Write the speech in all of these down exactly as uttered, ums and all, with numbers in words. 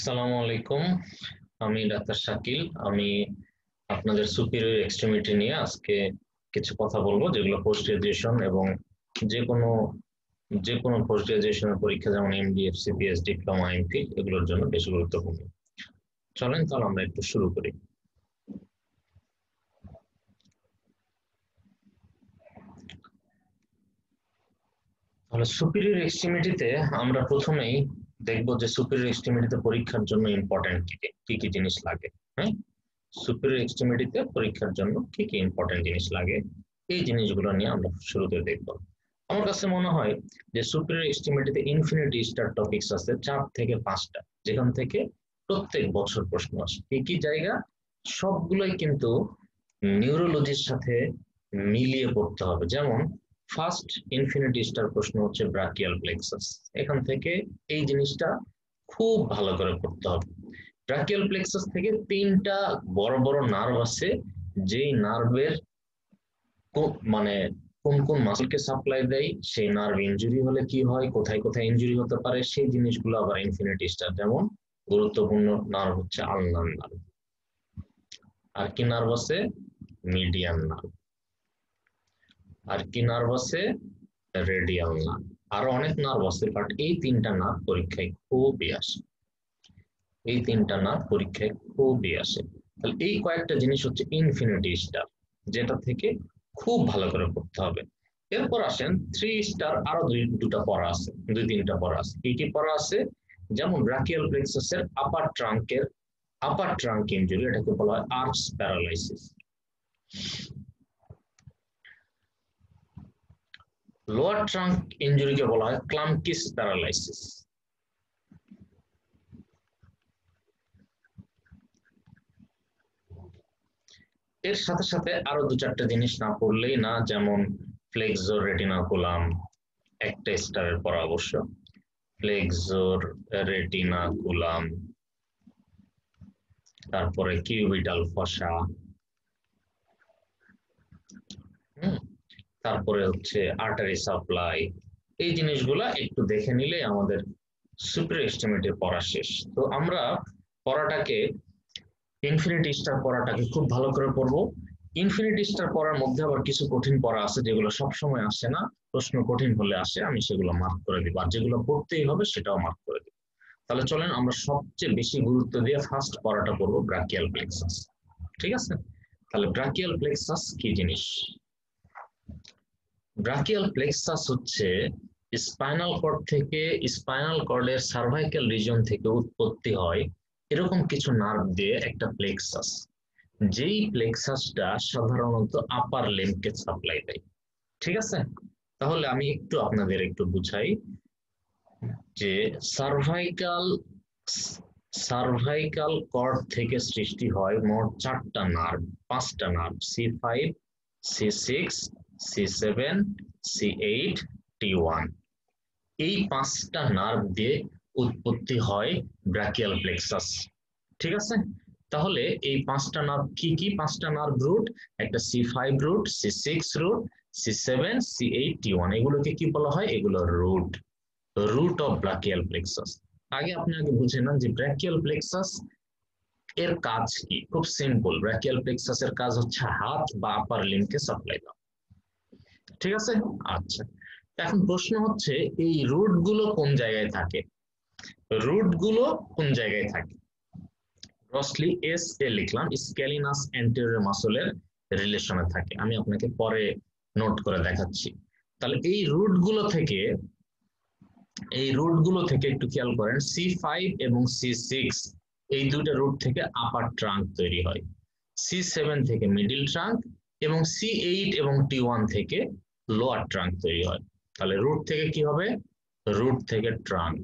আসসালামু আলাইকুম। আমি ডাক্তার শাকিল। আমি আপনাদের সুপিরিয়র এক্সট্রিমিটি নিয়ে আজকে কিছু কথা বলবো, যেগুলো পোস্ট গ্রাজুয়েশন এবং যে কোনো যে কোনো পোস্ট গ্রাজুয়েশনের পরীক্ষা, যেমন এমডিএফসি, পিএইচ, ডিপ্লোমা, এমফিল, এগুলোর জন্য বেশি গুরুত্বপূর্ণ। চলেন তাহলে আমরা একটু শুরু করি। তাহলে সুপিরিয়র এক্সট্রিমিটিতে আমরা প্রথমেই দেখবো যে সুপিরিয়র এক্সট্রিমিটিতে পরীক্ষার জন্য ইম্পর্টেন্ট কি কি কি জিনিস লাগে। হ্যাঁ, সুপিরিয়র এক্সট্রিমিটিতে পরীক্ষার জন্য কি কি ইম্পর্টেন্ট জিনিস লাগে, এই জিনিসগুলো নিয়ে আমরা শুরুতে দেখব। আমার কাছে মনে হয় যে সুপিরিয়র এক্সট্রিমিটিতে ইনফিনিটি স্টার টপিকস আছে চার থেকে পাঁচটা, যেখান থেকে প্রত্যেক বছর প্রশ্ন আসে। কি কি জায়গা? সবগুলোই কিন্তু নিউরোলজির সাথে মিলিয়ে পড়তে হবে। যেমন ফার্স্ট ইনফিনিটি স্টার প্রশ্ন হচ্ছে ব্রাকিয়াল প্লেক্সাস। এখান থেকে এই জিনিসটা খুব ভালো করে পড়তে হবে। ব্রাকিয়াল প্লেক্সাস থেকে তিনটা বড় বড় নার্ভ আছে, যেই নার্ভের মানে কোন কোন মাসলকে সাপ্লাই দেয়, সেই নার্ভ ইনজুরি হলে কি হয়, কোথায় কোথায় ইনজুরি হতে পারে, সেই জিনিসগুলো আবার ইনফিনিটি স্টার। যেমন গুরুত্বপূর্ণ নার্ভ হচ্ছে আলনার নার্ভ। আর কি নার্ভ আছে? Median nerve. আর কি নার্ভ আছে? Radial nerve. আরো অনেক নার্ভ আছে, বাট এই তিনটা নার্ভ পরীক্ষায় খুবই আসে। এই তিনটা নার্ভ পরীক্ষায় খুবই আসে। তাহলে এই কয়েকটা জিনিস হচ্ছে ইনফিনিটি স্টার, যেটা থেকে খুব ভালো করে পড়তে হবে। এরপর আসেন থ্রি স্টার, আরো দুই দুটা পড়া আছে, দুই তিনটা পড়া আছে। কি কি পড়া আছে? যেমন ব্রাকিয়াল প্লেক্সাসের আপার ট্রাঙ্কের আপার ট্রাঙ্ক ইনজুরি, এটাকে বলা হয় আর্চ প্যারালাইসিস। লোয়ার ট্রাঙ্ক ইনজুরিকে বলা হয় ক্লামকিস প্যারালাইসিস। এর সাথে সাথে আরো দু চারটা জিনিস না পড়লেই না, যেমন ফ্লেক্সোর রেটিনাকুলাম, একটা স্টারের পর অবশ্য। ফ্লেক্সোর রেটিনাকুলাম, তারপরে কিউবিটাল ফসা, হুম, তারপরে হচ্ছে আর্টারি সাপ্লাই। এই জিনিসগুলা একটু দেখে নিলে আমাদের সুপিরিয়র এস্টিমেটের পড়া শেষ। তো আমরা পড়াটাকে ইনফিনিটি স্টার পড়াটাকে খুব ভালো করে পড়বো। ইনফিনিটি স্টার পড়ার মধ্যে আবার কিছু কঠিন পড়া আছে, যেগুলো সবসময় আসে না, প্রশ্ন কঠিন হলে আসে, আমি সেগুলো মার্ক করে দিব। আর যেগুলো পড়তেই হবে সেটাও মার্ক করে দিব। তাহলে চলেন আমরা সবচেয়ে বেশি গুরুত্ব দিয়ে ফার্স্ট পড়াটা পড়বো ব্রাকিয়াল প্লেক্সাস। ঠিক আছে? তাহলে ব্রাকিয়াল প্লেক্সাস কি জিনিস? ব্রাকিয়াল প্লেক্সাস হচ্ছে স্পাইনাল কর্ড থেকে, স্পাইনাল কর্ডের সার্ভাইকাল রিজন থেকে উৎপত্তি হয় এরকম কিছু নার্ভ দিয়ে একটা প্লেক্সাস, যেই প্লেক্সাসটা সাধারণত আপার লিম্বকে সাপ্লাই দেয়। ঠিক আছে? তাহলে আমি একটু আপনাদের একটু বুঝাই যে সার্ভাইকাল সার্ভাইকাল কর্ড থেকে সৃষ্টি হয় মোট চারটা নার্ভ, পাঁচটা nerve, C five, C six, C seven, C eight, T one. এই পাঁচটা নার্ভ দিয়ে উৎপত্তি হয় ব্রাকিয়াল প্লেক্সাস। ঠিক আছে? তাহলে এই পাঁচটা নার্ভ কি কি? পাঁচটা নার্ভ রুট, একটা C five root, C six root, C seven, C eight, T one. এগুলোকে কি বলা হয়? এগুলো root, root of brachial plexus. আগে আপনি আগে বুঝে নেন যে ব্রাকিয়াল প্লেক্সাস এর কাজ কি। খুব সিম্পল, ব্রাকিয়াল প্লেক্সাস এর কাজ হচ্ছে হাত বা আপার লিম্বকে সাপ্লাই দেওয়া। ঠিক আছে? আচ্ছা, এখন প্রশ্ন হচ্ছে এই রুট গুলো কোন জায়গায় থাকে? রুট গুলো কোন জায়গায় থাকে? গ্রসলি এস এ লিখলাম, স্ক্যালিনাস অ্যান্টেরিয়র মাসলের রিলেশনে থাকে। আমি আপনাকে পরে নোট করে দেখাচ্ছি। তাহলে এই রুট গুলো থেকে এই রুট গুলো থেকে একটু খেয়াল করেন, সি ফাইভ এবং সি সিক্স এই দুইটা রুট থেকে আপার ট্রাঙ্ক তৈরি হয়, সি সেভেন থেকে মিডিল ট্রাঙ্ক, এবং সি এইট এবং টি ওয়ান থেকে লোয়ার ট্রাঙ্ক তৈরি হয়। তাহলে রুট থেকে কি হবে? রুট থেকে ট্রাঙ্ক।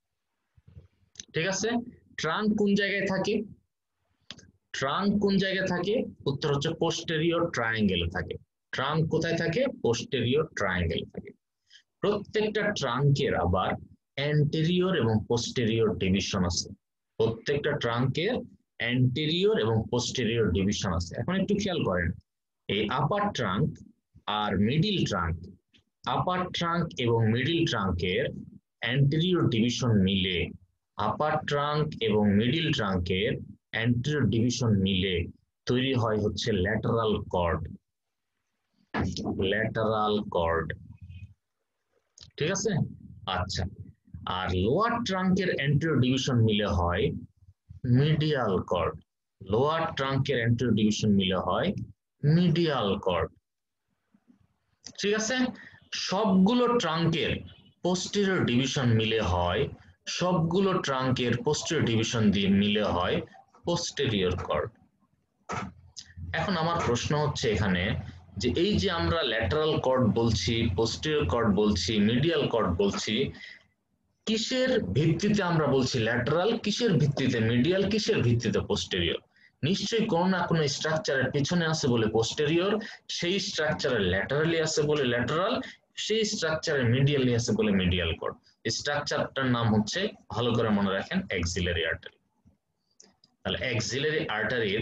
ঠিক আছে? ট্রাঙ্ক কোন জায়গায় থাকে? ট্রাঙ্ক কোন জায়গায় থাকে? উত্তর হচ্ছে পোস্টেরিয়র ট্রায়াঙ্গেলে থাকে। ট্রাঙ্ক কোথায় থাকে? পোস্টেরিয়র ট্রায়াঙ্গেলে থাকে। প্রত্যেকটা ট্রাঙ্কের আবার অ্যান্টেরিয়র এবং পোস্টেরিয়র ডিভিশন আছে। প্রত্যেকটা ট্রাঙ্কের অ্যান্টেরিয়র এবং পোস্টেরিয়র ডিভিশন আছে। এখন একটু খেয়াল করেন, এই আপার ট্রাঙ্ক আর মিডিল ট্রাঙ্ক, আপার ট্রাঙ্ক এবং মিডিল ট্রাঙ্কের অ্যান্টেরিয়র ডিভিশন মিলে আপার ট্রাঙ্ক এবং মিডিল ট্রাঙ্কের অ্যান্টেরিয়র ডিভিশন মিলে তৈরি হয় হচ্ছে ল্যাটারাল কর্ড, ল্যাটারাল কর্ড, ঠিক আছে। আচ্ছা, আর লোয়ার ট্রাঙ্কের অ্যান্টেরিয়র ডিভিশন মিলে হয় মিডিয়াল কর্ড, লোয়ার ট্রাঙ্কের অ্যান্টেরিয়র ডিভিশন মিলে হয় মিডিয়াল কর্ড, ঠিক আছে। সবগুলো ট্রাঙ্কের পোস্টেরিয়র ডিভিশন মিলে হয়, সবগুলো ট্রাঙ্কের পোস্টেরিয়র ডিভিশন দিয়ে মিলে হয় পোস্টেরিয়র কর্ড। এখন আমার প্রশ্ন হচ্ছে এখানে যে এই যে আমরা ল্যাটারাল কর্ড বলছি, পোস্টেরিয়র কর্ড বলছি, মিডিয়াল কর্ড বলছি, কিসের ভিত্তিতে আমরা বলছি ল্যাটারাল, কিসের ভিত্তিতে মিডিয়াল, কিসের ভিত্তিতে পোস্টেরিয়র? নিশ্চয়ই কোনো না কোনো স্ট্রাকচারের পেছনে আছে বলে পোস্টেরিয়র, সেই স্ট্রাকচারের ল্যাটারালি আছে বলে ল্যাটারাল, সেই স্ট্রাকচারের মিডিয়ালি আছে বলে মিডিয়াল কর্ড। স্ট্রাকচারটার নাম হচ্ছে, ভালো করে মনে রাখেন, অ্যাক্সিলারি আর্টারি। তাহলে অ্যাক্সিলারি আর্টারির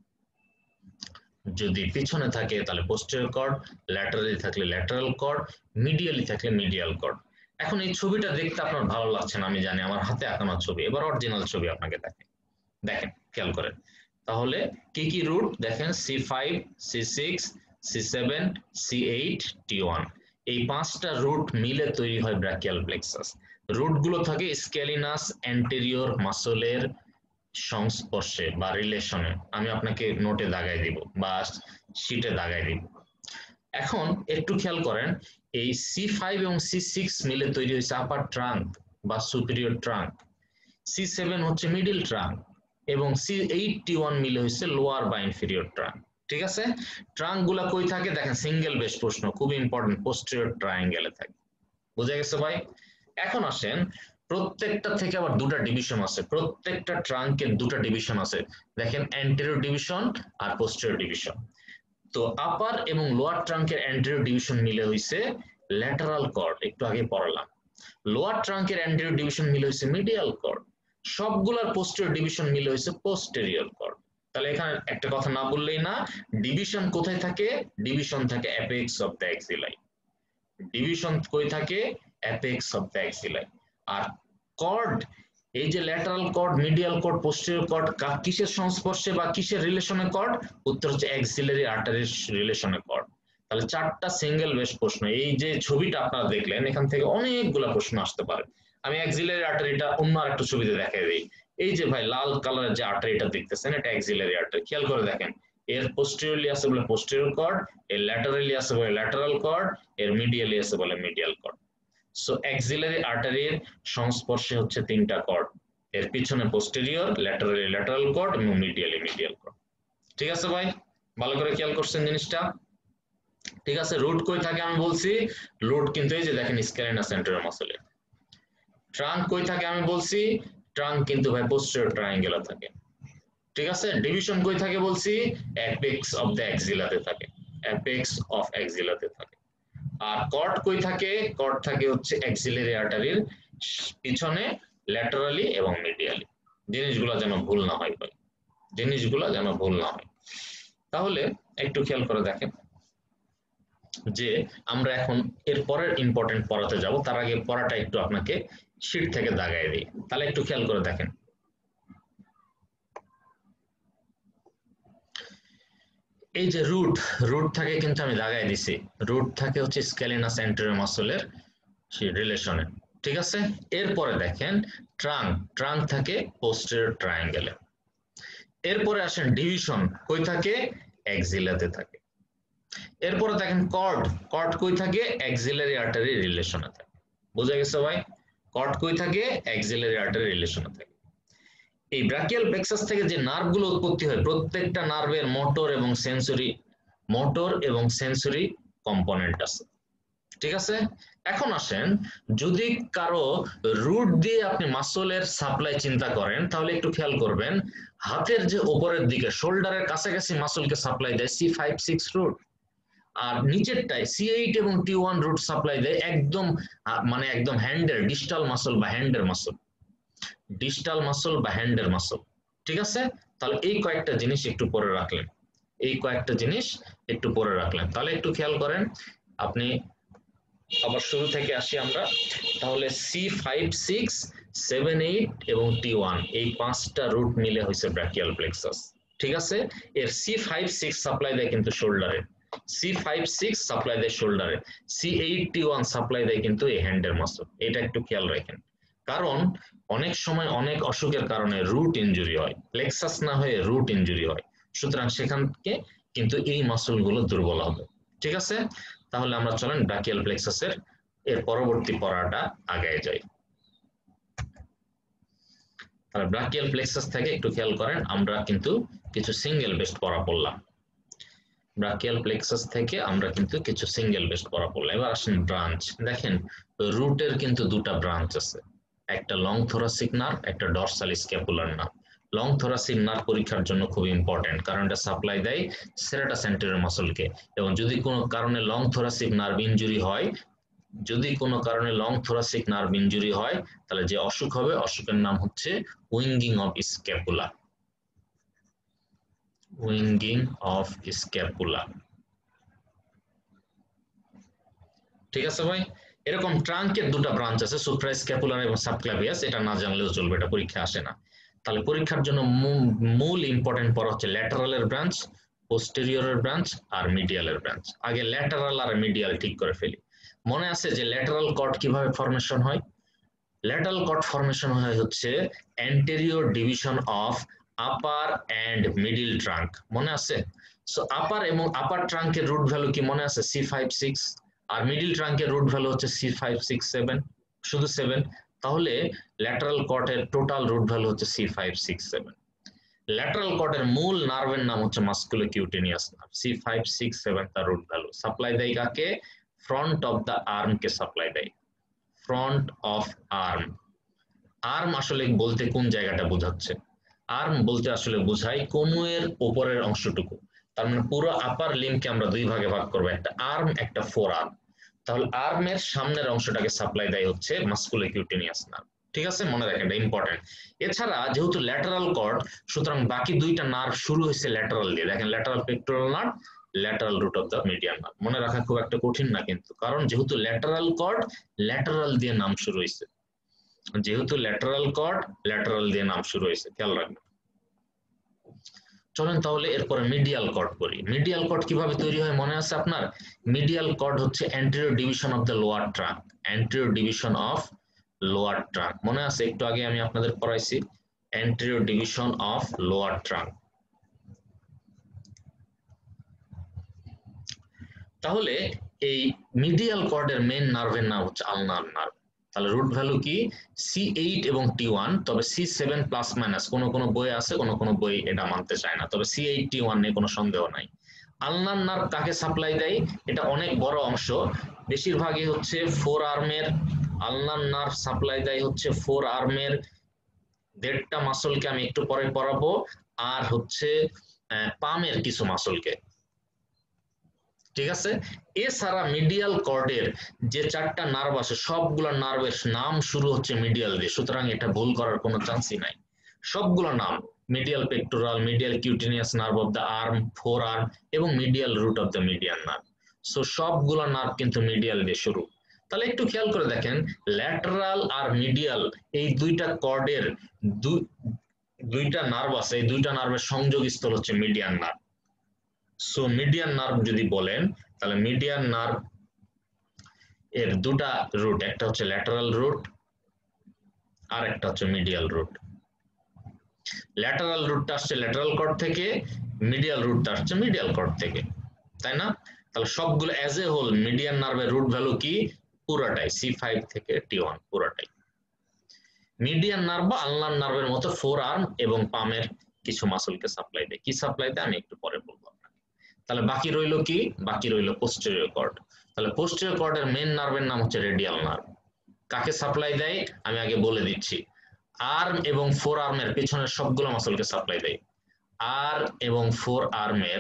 যদি পিছনে থাকে তাহলে পোস্টেরিয়র কর্ড, ল্যাটারালি থাকলে ল্যাটারাল কর্ড, মিডিয়ালি থাকলে মিডিয়াল কর্ড। এখন এই ছবিটা দেখতে আপনার ভালো লাগছে না আমি জানি, আমার হাতে আঁকানো ছবি, এবার অরিজিনাল ছবি আপনাকে দেখেন, দেখেন খেয়াল করেন। তাহলে কি কি রুট দেখেন, C five, C six, C seven, C eight, T one, এই পাঁচটা রুট মিলে তৈরি হয় ব্র্যাকিয়াল প্লেক্সাস। রুট গুলো থাকে স্ক্যালিনাস অ্যান্টেরিয়র মাসলের সংস্পর্শে বা রিলেশনে, আমি আপনাকে নোটে দাগাই দিব বা শিটে দাগাই দিব। এখন একটু খেয়াল করেন, এই সি ফাইভ এবং সি সিক্স মিলে তৈরি হয়েছে আপার ট্রাঙ্ক বা সুপিরিয়র ট্রাঙ্ক, সি সেভেন হচ্ছে মিডিল ট্রাঙ্ক এবং সি এইট, টি ওয়ান মিলে হয়েছে লোয়ার বা ইনফেরিয়র ট্রাঙ্ক, ঠিক আছে। ট্রাঙ্ক গুলা কই থাকে দেখেন, সিঙ্গেল বেস প্রশ্ন, খুব ইম্পর্টেন্ট, পোস্টেরিয়র ট্রায়াঙ্গেলে থাকে, বুঝা গেছে ভাই। এখন আসেন, প্রত্যেকটা থেকে আবার দুটা ডিভিশন আছে, প্রত্যেকটা ট্রাঙ্কের দুটা ডিভিশন আছে, দেখেন অ্যান্টেরিয়র ডিভিশন আর পোস্টেরিয়র ডিভিশন। তো আপার এবং লোয়ার ট্রাঙ্কের অ্যান্টেরিয়র ডিভিশন মিলে হইছে ল্যাটারাল কর্ড, একটু আগে পড়ালাম। লোয়ার ট্রাঙ্কের অ্যান্টেরিয়র ডিভিশন মিলে হইছে মিডিয়াল কর্ড, সবগুলার পোস্টেরিয়র ডিভিশন মিলে হইছে পোস্টেরিয়র কর্ড। তাহলে এখানে একটা কথা না বললেই না, ডিভিশন কোথায় থাকে? ডিভিশন থাকে apex of the axillae, division কই থাকে? Apex of the axillae. আর কর্ড, এই যে lateral cord, medial cord, posterior cord, কিসের সংস্পর্শে বা কিসের রিলেশনে কর্ড? উত্তর হচ্ছে অ্যাক্সিলারি আর্টারির রিলেশনে কর্ড। তাহলে চারটা সিঙ্গেল বেস প্রশ্ন, এই যে ছবিটা আপনারা দেখলেন এখান থেকে অনেকগুলা প্রশ্ন আসতে পারে। আমি অ্যাক্সিলারি আর্টারিটা অন্য আরেকটা ছবিতে দেখাই দিই। এই যে ভাই লাল কালারের যে আর্টারিটা দেখতেছেন, এটা অ্যাক্সিলারি আর্টারি, খেয়াল করে দেখেন, এর পোস্টেরিয়রলি আছে বলে পোস্টেরিয়র কর্ড, এর ল্যাটারালি আছে বলে ল্যাটারাল কর্ড, এর মিডিয়ালি আছে বলে মিডিয়াল কর্ড। সো অ্যাক্সিলারি আর্টারির সংস্পর্শে হচ্ছে তিনটা কর্ড, এর পিছনে পোস্টেরিয়র, ল্যাটারালি ল্যাটারাল কর্ড এবং মিডিয়ালি মিডিয়াল কর্ড, ঠিক আছে ভাই, ভালো করে খেয়াল করছেন জিনিসটা, ঠিক আছে। রুট কই থাকে আমি বলছি, রুট কিন্তু এই যে দেখেন স্ক্যালিনাস অ্যান্টেরিয়র মাসলে। ট্রাঙ্ক কই থাকে আমি বলছি, ট্রাঙ্ক কিন্তু ভাই পোস্টেরিয়র ট্রায়াঙ্গেলে থাকে, ঠিক আছে। ডিভিশন কই থাকে বলছি, অ্যাপেক্স অফ দ্য অ্যাক্সিলাতে থাকে, অ্যাপেক্স অফ অ্যাক্সিলাতে থাকে। আর কর্ড কই থাকে? কর্ড থাকে হচ্ছে অ্যাক্সিলারি আর্টারির পিছনে, ল্যাটারালি এবং মিডিয়ালি। জিনিসগুলো যেন ভুল না হয় ভাই, জিনিসগুলো যেন ভুল না হয়। তাহলে একটু খেয়াল করে দেখেন যে আমরা এখন এর পরের ইম্পর্টেন্ট পড়াতে যাব, তার আগে পড়াটা একটু আপনাকে শীট থেকে দাগাই দিই। তাহলে একটু খেয়াল করে দেখেন, এই যে রুট, রুট থাকে কিন্তু আমি দাগাই দিছি, রুট থাকে হচ্ছে স্ক্যালিনাস অ্যান্টেরিয়র মাসলের রিলেশনে, ঠিক আছে। এরপরে দেখেন ট্রাঙ্ক, ট্রাঙ্ক থাকে পোস্টেরিয়র ট্রায়াঙ্গেলে। এরপরে আসেন ডিভিশন, কই থাকে? অ্যাক্সিলাতে থাকে। এরপরে দেখেন কর্ড, কর্ড কই থাকে? অ্যাক্সিলারি আর্টারি রিলেশনে থাকে, বুঝা গেছে ভাই, কর্ড কই থাকে? অ্যাক্সিলারি আর্টারি রিলেশনে থাকে। এই ব্রাকিয়াল প্লেক্সাস থেকে যে নার্ভগুলো উৎপত্তি হয়, প্রত্যেকটা নার্ভের মোটর এবং সেন্সরি, মোটর এবং সেন্সরি কম্পোনেন্ট আছে, ঠিক আছে। এখন আসেন, যদি কারো রুট দিয়ে আপনি মাসলের সাপ্লাই চিন্তা করেন তাহলে একটু খেয়াল করবেন, হাতের যে উপরের দিকে শোল্ডারের কাছাকাছি মাসলকে সাপ্লাই দেয় সি ফাইভ সিক্স রুট, আর নিচেরটায় সি এইট এবং টি ওয়ান রুট সাপ্লাই দেয় একদম মানে একদম হ্যান্ডের ডিস্টাল মাসল বা হ্যান্ডের মাসল, ডিস্টাল মাসল বা হ্যান্ডের মাসল, ঠিক আছে। তাহলে এই কয়েকটা জিনিস একটু পরে রাখলেন, এই কয়েকটা জিনিস একটু পরে রাখলেন। তাহলে একটু খেয়াল করেন, আপনি আবার শুরু থেকে আসি আমরা, তাহলে C five six, seven eight এবং টি ওয়ান এই পাঁচটা রুট মিলে হয়েছে ব্র্যাকিয়াল প্লেক্সাস। ঠিক আছে, এর সি ফাইভ সিক্স সাপ্লাই দেয় কিন্তু শোল্ডারে, সি ফাইভ সিক্স সাপ্লাই দেয় শোল্ডারে, C eight T one supply দেয় কিন্তু এই হ্যান্ডের মাসল। এটা একটু খেয়াল রাখেন, কারণ অনেক সময় অনেক অসুখের কারণে রুট ইনজুরি হয়, প্লেক্সাস না হয়ে রুট ইনজুরি হয়, সুতরাং সেখান থেকে কিন্তু এই মাসলগুলো দুর্বল হবে। ঠিক আছে, তাহলে আমরা চলেন ব্র্যাকিয়াল প্লেক্সাসের এর পরবর্তী পড়াটা আগায় যাই। তাহলে ব্র্যাকিয়াল প্লেক্সাস থেকে একটু খেয়াল করেন, আমরা কিন্তু কিছু সিঙ্গেল বেস্ট পড়া পড়লাম। ব্র্যাকিয়াল প্লেক্সাস থেকে আমরা কিন্তু কিছু সিঙ্গেল বেস্ট পড়া পড়লাম। এবার আসেন ব্রাঞ্চ। দেখেন রুটের কিন্তু দুটা ব্রাঞ্চ আছে, একটা লং থোরাসিক নার্ভ, একটা dorsal scapular nerve. Long thoracic nerve পরীক্ষার জন্য খুব ইম্পর্টেন্ট, কারণ এটা সাপ্লাই দেয় সেরাটা সেন্টারের মাসলকে, এবং যদি কোনো কারণে লং থোরাসিক নার্ভ ইনজুরি হয়, যদি কোনো কারণে লং থোরাসিক নার্ভ ইনজুরি হয়, তাহলে যে অসুখ হবে অসুখের নাম হচ্ছে winging of scapula, winging of scapula. ঠিক আছে ভাই, এরকম ট্রাঙ্কের দুটো ব্রাঞ্চ আছে, সুপ্রাস্ক্যাপুলার এবং সাবক্লাভিয়াস, এটা না জানলেও চলবে, এটা পরীক্ষা আসে না। তাহলে পরীক্ষার জন্য মূল ইম্পর্টেন্ট পড়া হচ্ছে ল্যাটারালের ব্রাঞ্চ, পোস্টেরিয়রের ব্রাঞ্চ আর মিডিয়ালের ব্রাঞ্চ। আগে ল্যাটারাল আর মিডিয়াল ঠিক করে ফেলি। মনে আছে যে ল্যাটারাল কর্ড কিভাবে ফরমেশন হয়? ল্যাটারাল কর্ড ফরমেশন হয় হচ্ছে anterior division of upper and middle trunk, মনে আছে? সো আপার এবং আপার ট্রাঙ্কের রুট ভ্যালু কি মনে আছে? সি ফাইভ সিক্স, আর মিডিল ট্রাঙ্কের রুট ভ্যালু হচ্ছে সি ফাইভ সিক্স সেভেন, শুধু সেভেন। তাহলে ল্যাটারাল কর্ডের টোটাল রুট ভ্যালু হচ্ছে C five six seven. Lateral কর্ডের মূল নার্ভের নাম হচ্ছে musculocutaneous nerve, C five six seven তার রুট ভ্যালু। সাপ্লাই দেয় কাকে? ফ্রন্ট অফ দ্য আর্ম কে সাপ্লাই দেয়, ফ্রন্ট অফ আর্ম। আর্ম আসলে বলতে কোন জায়গাটা বোঝাচ্ছে? আর্ম বলতে আসলে বোঝায় কোমরের উপরের অংশটুকু, তার মানে পুরো আপার লিম্বকে আমরা দুই ভাগে ভাগ করবো, একটা আর্ম একটা ফোর আর্ম। তাহলে আর্মের সামনের অংশটাকে সাপ্লাই দেয় হচ্ছে মাস্কুলোকিউটেনিয়াস নার্ভ। ঠিক আছে, মনে রাখেন, এটা ইম্পর্টেন্ট। এছাড়া যেহেতু ল্যাটারাল কর্ড, সুতরাং বাকি দুইটা নার্ভ শুরু হয়েছে ল্যাটারাল দিয়ে। দেখেন lateral pectoral nerve, lateral root of the median nerve. মনে রাখা খুব একটা কঠিন না কিন্তু, কারণ যেহেতু ল্যাটারাল কর্ড, ল্যাটারাল দিয়ে নাম শুরু হয়েছে, যেহেতু ল্যাটারাল কর্ড ল্যাটারাল দিয়ে নাম শুরু হয়েছে, খেয়াল রাখবেন। চলেন তাহলে এরপরে মিডিয়াল কর্ড করি। মিডিয়াল কর্ড কিভাবে তৈরি হয় মনে আছে আপনার? মিডিয়াল কর্ড হচ্ছে anterior division of the lower trunk, anterior division of lower trunk, মনে আছে? একটু আগে আমি আপনাদের পড়াইছি anterior division of lower trunk. তাহলে এই মিডিয়াল কর্ডের মেইন নার্ভের নাম হচ্ছে আলনার নার্ভ। তাহলে রুট ভ্যালু কি? সি এইট এবং টি ওয়ান, তবে সি সেভেন প্লাস মাইনাস কোনো কোনো বই আছে, কোনো কোনো বই এটা মানতে চায় না, তবে সি এইট টি ওয়ান নিয়ে কোনো সন্দেহ নাই। আলনার নার্ভ কাকে সাপ্লাই দেয়? এটা অনেক বড় অংশ, বেশিরভাগই হচ্ছে ফোর আর্মের। আলনার নার্ভ সাপ্লাই দেয় হচ্ছে ফোর আর্মের দেড়টা মাসলকে, আমি একটু পরে পড়াবো, আর হচ্ছে পামের কিছু মাসলকে। ঠিক আছে, এছাড়া মিডিয়াল কর্ডের যে চারটা নার্ভ আছে সবগুলো নার্ভের নাম শুরু হচ্ছে মিডিয়াল দিয়ে, সুতরাং এটা ভুল করার কোনো চান্সই নাই। সবগুলো নাম medial pectoral, medial cutaneous nerve of the arm, forearm এবং medial root of the median nerve. So সবগুলো নার্ভ কিন্তু মিডিয়াল দিয়ে শুরু। তাহলে একটু খেয়াল করে দেখেন, ল্যাটারাল আর মিডিয়াল এই দুইটা কর্ডের দুইটা নার্ভ আছে, এই দুইটা নার্ভের সংযোগ স্থল হচ্ছে median nerve. So median nerve যদি বলেন, তাহলে মিডিয়ান নার্ভ এর দুটা রুট, একটা হচ্ছে ল্যাটারাল রুট আর একটা হচ্ছে মিডিয়াল রুট। ল্যাটারাল রুটটা আসছে ল্যাটারাল কর্ড থেকে, মিডিয়াল রুটটা আসছে মিডিয়াল কর্ড থেকে, তাই না? তাহলে সবগুলো অ্যাজ এ হোল মিডিয়ান নার্ভের রুট ভ্যালু কি? পুরাটাই সি ফাইভ থেকে টি ওয়ান, পুরাটাই। মিডিয়ান নার্ভ বা আলনার নার্ভের মতো ফোর আর্ম এবং পামের কিছু মাসলকে সাপ্লাই দেয়। কি সাপ্লাই দেয় আমি একটু পরে বলবো। তাহলে বাকি রইল কি? বাকি রইল পোস্টেরিয়র কর্ড। তাহলে পোস্টেরিয়র কর্ডের মেইন নার্ভের নাম হচ্ছে রেডিয়াল নার্ভ। কাকে সাপ্লাই দেয় আমি আগে বলে দিচ্ছি। আর্ম এবং ফোর আর্মের পেছনের সবগুলো মাসলকে সাপ্লাই দেয়। আর্ম এবং ফোর আর্মের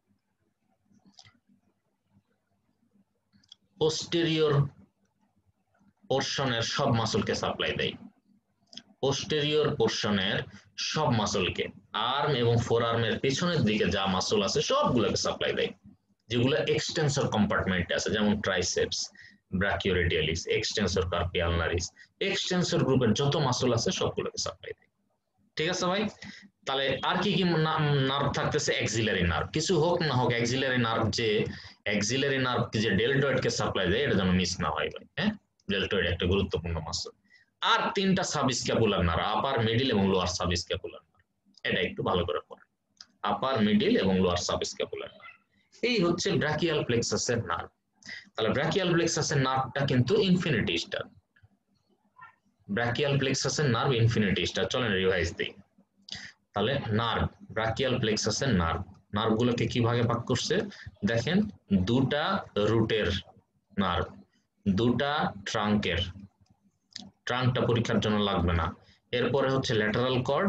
পোস্টেরিয়র পোর্শনের সব মাসলকে সাপ্লাই দেয়। পোস্টেরিয়র পোর্শনের সব মাসলকে, আর্ম এবং ফোর আর্মের পেছনের দিকে যা মাসল আছে সবগুলোকে সাপ্লাই দেয়, যেগুলো এক্সটেন্সর কম্পার্টমেন্টে আছে, যেমন triceps, brachioradialis, extensor carpi ulnaris, extensor গ্রুপের যত মাসল আছে সবগুলোকে সাপ্লাই দেয়। ঠিক আছে ভাই? তাহলে আর কি কি নার্ভ থাকতেছে? Axillary nerve. কিছু হোক না হোক অ্যাক্সিলারি নার্ভ, যে অ্যাক্সিলারি নার্ভ যে ডেল্টয়েডকে সাপ্লাই দেয়, এটা যেন মিস না হয় ভাই। হ্যাঁ, ডেল্টয়েড একটা গুরুত্বপূর্ণ মাসল। আর তিনটা সাবস্ক্যাপুলার নার্ভ, আপার, মিডিল এবং লোয়ার সাবস্ক্যাপুলার নার্ভ। এটা একটু ভালো করে পড়েন, আপার, মিডিল এবং লোয়ার সাবস্ক্যাপুলার নার্ভ। এই হচ্ছে ব্রাকিয়াল প্লেক্সাসের নার্ভ। তাহলে ব্রাকিয়াল প্লেক্সাসের নার্ভটা কিন্তু ইনফিনিটি স্টার। ব্রাকিয়াল প্লেক্সাসের নার্ভ ইনফিনিটি স্টার। চলেন রিভাইজ দিই। তাহলে নার্ভ, ব্রাকিয়াল প্লেক্সাসের নার্ভ, নার্ভগুলোকে কি ভাগে ভাগ করছে দেখেন? দুটা রুটের নার্ভ, দুটা ট্রাঙ্কের। ট্রাঙ্কটা পরীক্ষার জন্য লাগবে না। এরপরে হচ্ছে ল্যাটারাল কর্ড,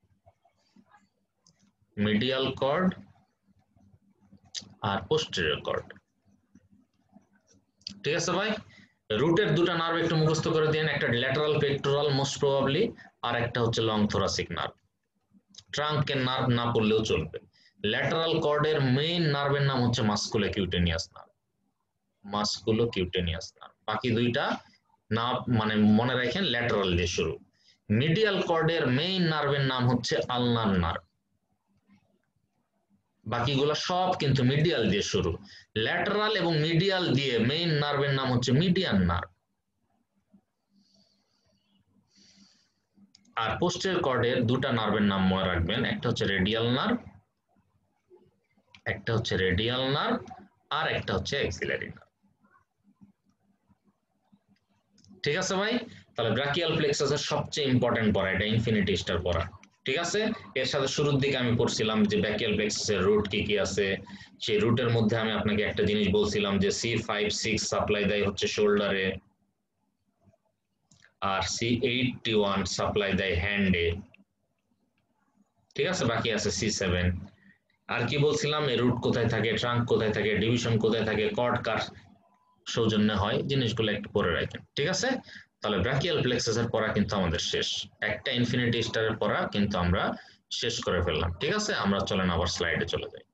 মিডিয়াল কর্ড আর পোস্টেরিয়র কর্ড। ঠিক আছে ভাই? রুটের দুটা নার্ভ একটু মুখস্থ করে দিন, একটা ল্যাটারাল পেক্টোরাল মোস্ট প্রবাবলি, আর একটা হচ্ছে লং থোরাসিক নার্ভ। ট্রাঙ্কের নার্ভ না পড়লেও চলবে। ল্যাটারাল কর্ডের মেইন নার্ভের নাম হচ্ছে মাস্কুলোকিউটেনিয়াস নার্ভ, মাস্কুলোকিউটেনিয়াস নার্ভ। বাকি দুইটা নার্ভ মানে মনে রাখেন ল্যাটারাল দিয়ে শুরু। মিডিয়াল কর্ডের মেইন নার্ভের নাম হচ্ছে আলনার নার্ভ, বাকিগুলো সব কিন্তু মিডিয়াল দিয়ে শুরু। ল্যাটারাল এবং মিডিয়াল দিয়ে মেইন নার্ভের নাম হচ্ছে মিডিয়ান নার্ভ। আর পোস্টেরিয়র কর্ডের দুটা নার্ভের নাম মনে রাখবেন, একটা হচ্ছে রেডিয়াল নার্ভ, একটা হচ্ছে রেডিয়াল নার্ভ আর একটা হচ্ছে অ্যাক্সিলারি নার্ভ। ঠিক আছে ভাই? তাহলে ব্রাকিয়াল প্লেক্সাসের সবচেয়ে ইম্পর্টেন্ট পড়া এটা ইনফিনিটি স্টার পড়া। ঠিক আছে? এর সাথে শুরুর দিকে আমি পড়ছিলাম যে ব্রাকিয়াল প্লেক্সাসের রুট কি কি আছে। সেই রুটের মধ্যে আমি আপনাকে একটা জিনিস বলছিলাম যে সি ফাইভ সিক্স সাপ্লাই দেয় হচ্ছে শোল্ডারে, আর সি এইটটি ওয়ান সাপ্লাই দেয় হ্যান্ডে। ঠিক আছে? বাকি আছে সি সেভেন। আর কি বলছিলাম? এই রুট কোথায় থাকে, ট্রাঙ্ক কোথায় থাকে, ডিভিশন কোথায় থাকে, কর্ড কার সৌজন্যে হয়, জিনিসগুলো একটু পড়ে রাখেন। ঠিক আছে? তাহলে ব্রাকিয়াল প্লেক্সাসের পড়া কিন্তু আমাদের শেষ। একটা ইনফিনিটি স্টারের পড়া কিন্তু আমরা শেষ করে ফেললাম। ঠিক আছে? আমরা চলেন আবার স্লাইডে চলে যাই।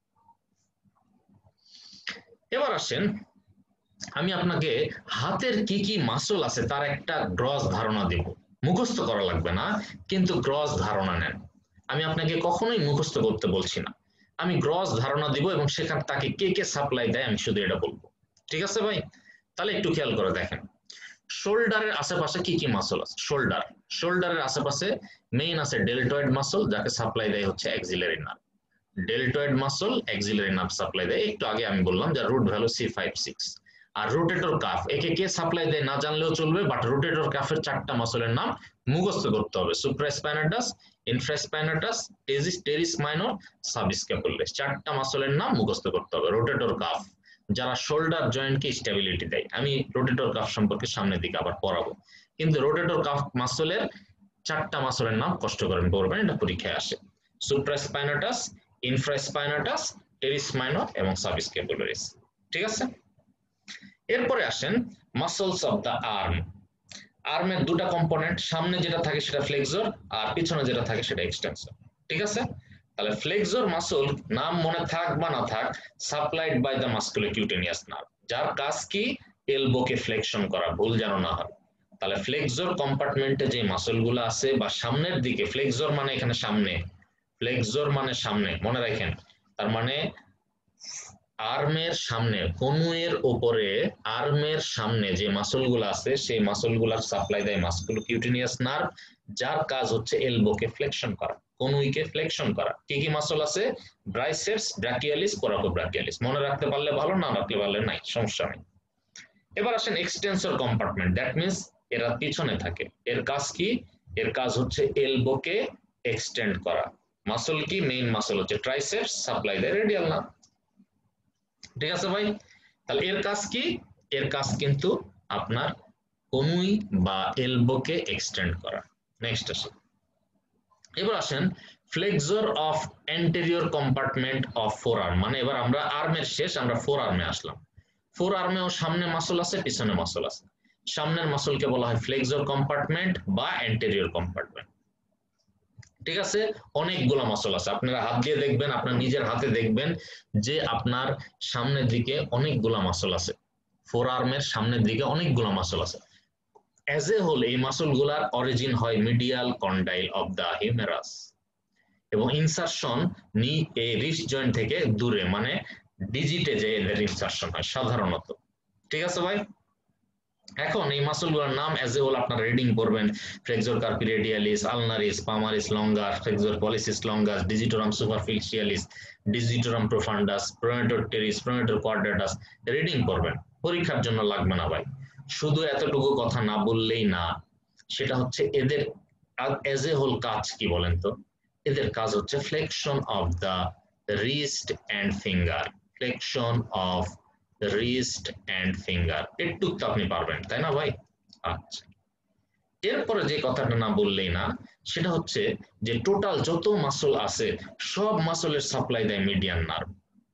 এবার আসেন আমি আপনাকে হাতের কি কি মাসল আছে তার একটা গ্রস ধারণা দেব। মুখস্থ করা লাগবে না, কিন্তু গ্রস ধারণা নেন। আমি আপনাকে কখনোই মুখস্থ করতে বলছি না, আমি গ্রস ধারণা দিব এবং সেখানে তাকে কে কে সাপ্লাই দেয় আমি শুধু এটা বলবো। ঠিক আছে ভাই? তাহলে একটু খেয়াল করে দেখেন শোল্ডারের আশেপাশে কি কি মাসল আছে। শোল্ডার শোল্ডারের আশেপাশে মেইন আছে ডেল্টয়েড মাসল, যাকে সাপ্লাই দেয় হচ্ছে axillary nerve. Deltoid muscle axillary nerve supply দেয়। একটু আগে আমি বললাম যে root value C five six. আর রোটেটর কাফ, একে কে সাপ্লাই দেয় না জানলেও চলবে, বাট রোটেটর কাফের চারটা মাসলের নাম মুখস্থ করতে হবে। সুপ্রাস্পাইনাটাস, ইনফ্রাস্পাইনাটাস, টেজিস টেরিস মাইনর, সাবস্ক্যাপুলারিস। চারটা মাসলের নাম মুখস্থ করতে হবে। রোটেটর কাফ যারা শোল্ডার জয়েন্টকে স্টেবিলিটি দেয়। আমি রোটেটর কাফ সম্পর্কে সামনের দিকে আবার পড়াবো, কিন্তু রোটেটর কাফ মাসলের চারটা মাসলের নাম কষ্ট করেন পড়বেন, এটা পরীক্ষায় আসে। সুপ্রাস্পাইনাটাস, ইনফ্রাস্পাইনাটাস, টেরিস মাইনর এবং সাবস্ক্যাপুলারিস। ঠিক আছে? এরপরে আসেন মাসলস অফ দ্য আর্ম। আর্মের দুটা কম্পোনেন্ট, সামনে যেটা থাকে সেটা ফ্লেক্সর আর পিছনে যেটা থাকে সেটা এক্সটেনসর। ঠিক আছে? তাহলে ফ্লেক্সর মাসল নাম মনে থাক বা না থাক supplied by the musculocutaneous nerve, যার কাজ কি এলবোকে ফ্লেকশন করা, ভুল যেন না হয়। তাহলে ফ্লেক্সর কম্পার্টমেন্টে যে মাসলগুলো আছে বা সামনের দিকে, ফ্লেক্সর মানে এখানে সামনে, ফ্লেক্সর মানে সামনে মনে রাখেন, তার মানে আর্মের সামনে কনুয়ের উপরে আর্মের সামনে যে মাসলগুলো আছে সেই মাসলগুলোর সাপ্লাই দেয় মাস্কুলোকিউটেনিয়াস নার্ভ, যার কাজ হচ্ছে এলবোকে ফ্লেকশন করা, কনুইকে ফ্লেকশন করা। কি কি মাসল আছে? Biceps, brachialis, coracobrachialis. মনে রাখতে পারলে ভালো, না রাখতে পারলে নাই, সমস্যা নেই। এবার আসেন এক্সটেন্সর কম্পার্টমেন্ট, দ্যাট মিন্স এরা পিছনে থাকে। এর কাজ কি? এর কাজ হচ্ছে এলবোকে এক্সটেন্ড করা। মাসল কি? মেইন মাসল হচ্ছে ট্রাইসেপস, সাপ্লাই দেয় রেডিয়াল নার্ভ। ঠিক আছে ভাই? তাহলে এর কাজ কি? এর কাজ কিন্তু আপনার কনুই বা এলবোকে এক্সটেন্ড করা। নেক্সট আসেন, এবার আসেন flexor of anterior compartment of forearm. মানে এবার আমরা আর্মের শেষ, আমরা ফোর আর্মে আসলাম। ফোর আর্মেও সামনে মাসল আছে, পিছনে মাসল আছে। সামনের মাসলকে বলা হয় ফ্লেক্সর কম্পার্টমেন্ট বা অ্যান্টেরিয়র কম্পার্টমেন্ট। ঠিক আছে? অনেকগুলো মাসল আছে, আপনারা হাত দিয়ে দেখবেন, আপনার নিজের হাতে দেখবেন যে আপনার সামনের দিকে অনেকগুলো মাসল আছে। ফোর আর্মের সামনের দিকে অনেকগুলো মাসল আছে। অ্যাজ এ হোল এই মাসলগুলার অরিজিন হয় medial condyle of the humerus এবং ইনসারশন নি এই রিস্ট জয়েন্ট থেকে দূরে, মানে ডিজিটে যে এদের ইনসারশন হয় সাধারণত। ঠিক আছে ভাই? এখন এই মাসলগুলোর নাম অ্যাজ এ হোল আপনারা রিডিং করবেন, flexor carpi radialis, ulnaris, palmaris longus, flexor pollicis longus, digitorum superficialis, digitorum profundus, pronator teres, pronator quadratus. Reading করবেন, পরীক্ষার জন্য লাগবে না ভাই। শুধু এতটুকু কথা না বললেই না, সেটা হচ্ছে এদের অ্যাজ এ হোল কাজ কি বলেন তো? এদের কাজ হচ্ছে flexion of the wrist and finger, flexion of wrist and finger. একটু তো আপনি পারবেন, তাই না ভাই? আচ্ছা, এরপরে যে কথাটা না বললেই না, সেটা হচ্ছে যে টোটাল যত মাসল আছে সব মাসলের সাপ্লাই দেয় মিডিয়ান নার্ভ।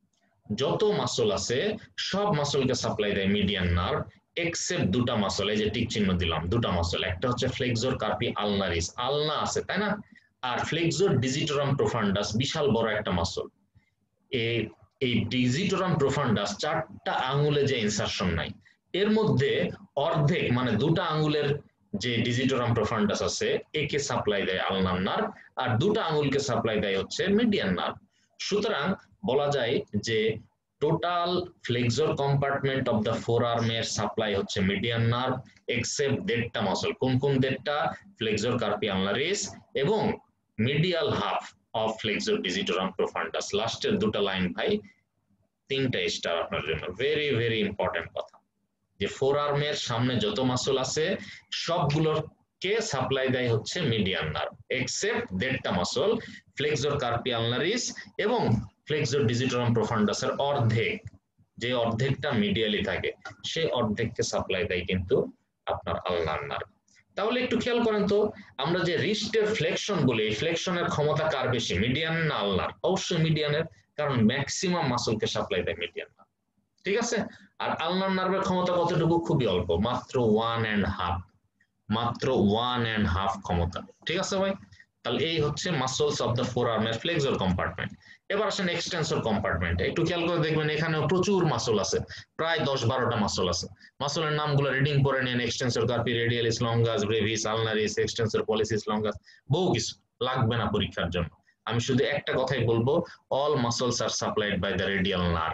যত মাসল আছে সব মাসলকে সাপ্লাই দেয় মিডিয়ান নার্ভ, এক্সেপ্ট দুটা মাসল, এই যে টিক চিহ্ন দিলাম, দুটা মাসল, একটা হচ্ছে ফ্লেক্সর কার্পি আলনারিস, আলনা আছে তাই না, আর ফ্লেক্সর ডিজিটোরাম প্রোফান্ডাস, বিশাল বড় একটা মাসল। এই এই ডিজিটোরাম প্রোফান্ডাস চারটা আঙ্গুলে যে ইনসারশন নাই, এর মধ্যে অর্ধেক মানে দুটা আঙ্গুলের যে ডিজিটোরাম প্রোফান্ডাস আছে একে সাপ্লাই দেয় আলনার নার্ভ, আর দুটা আঙ্গুলকে সাপ্লাই দেয় হচ্ছে মিডিয়ান নার্ভ। সুতরাং বলা যায় যে total flexor compartment of the ফোর আর্মের সাপ্লাই হচ্ছে মিডিয়ান নার্ভ, এক্সেপ্ট দেড়টা মাসল। কোন কোন দেড়টা? ফ্লেক্সর কার্পি আলনারিস এবং medial half of flexor digitorum profundus. লাস্টের দুটো লাইন ভাই তিনটা স্টার আপনার জন্য, ভেরি ভেরি ইম্পর্টেন্ট কথা, যে ফোর আর্মের সামনে যত মাসল আছে সবগুলোর কে সাপ্লাই দেয় হচ্ছে মিডিয়ান নার্ভ, এক্সেপ্ট দেড়টা মাসল, ফ্লেক্সর কার্পি আলনারিস এবং ফ্লেক্সর ডিজিটোরাম প্রোফান্ডাসের অর্ধেক, যে অর্ধেকটা মিডিয়ালি থাকে সেই অর্ধেককে সাপ্লাই দেয় কিন্তু আপনার আলনার নার্ভ। তাহলে একটু খেয়াল করেন তো, আমরা যে রিস্টের ফ্লেকশন বলি, এই ফ্লেকশনের ক্ষমতা কার বেশি, মিডিয়ান না আলনার? অবশ্যই মিডিয়ানের, কারণ ম্যাক্সিমাম মাসলকে সাপ্লাই দেয় মিডিয়ান নার্ভ। ঠিক আছে? আর আলনার নার্ভের ক্ষমতা কতটুকু? খুবই অল্প, মাত্র ওয়ান অ্যান্ড হাফ, মাত্র ওয়ান অ্যান্ড হাফ ক্ষমতা। ঠিক আছে ভাই? তাহলে এই হচ্ছে মাসলস অফ দ্য ফোর আর্মের ফ্লেক্সর কম্পার্টমেন্ট। এবার আসেন এক্সটেন্সর কম্পার্টমেন্ট। একটু খেয়াল করে দেখবেন এখানেও প্রচুর মাসল আছে, প্রায় দশ বারোটা মাসল আছে। মাসলের নামগুলো রিডিং করে নেন, extensor carpi radialis longus, brevis, ulnaris, extensor pollicis longus, বহু কিছু, লাগবে না পরীক্ষার জন্য। আমি শুধু একটা কথাই বলবো, all muscles are supplied by the radial nerve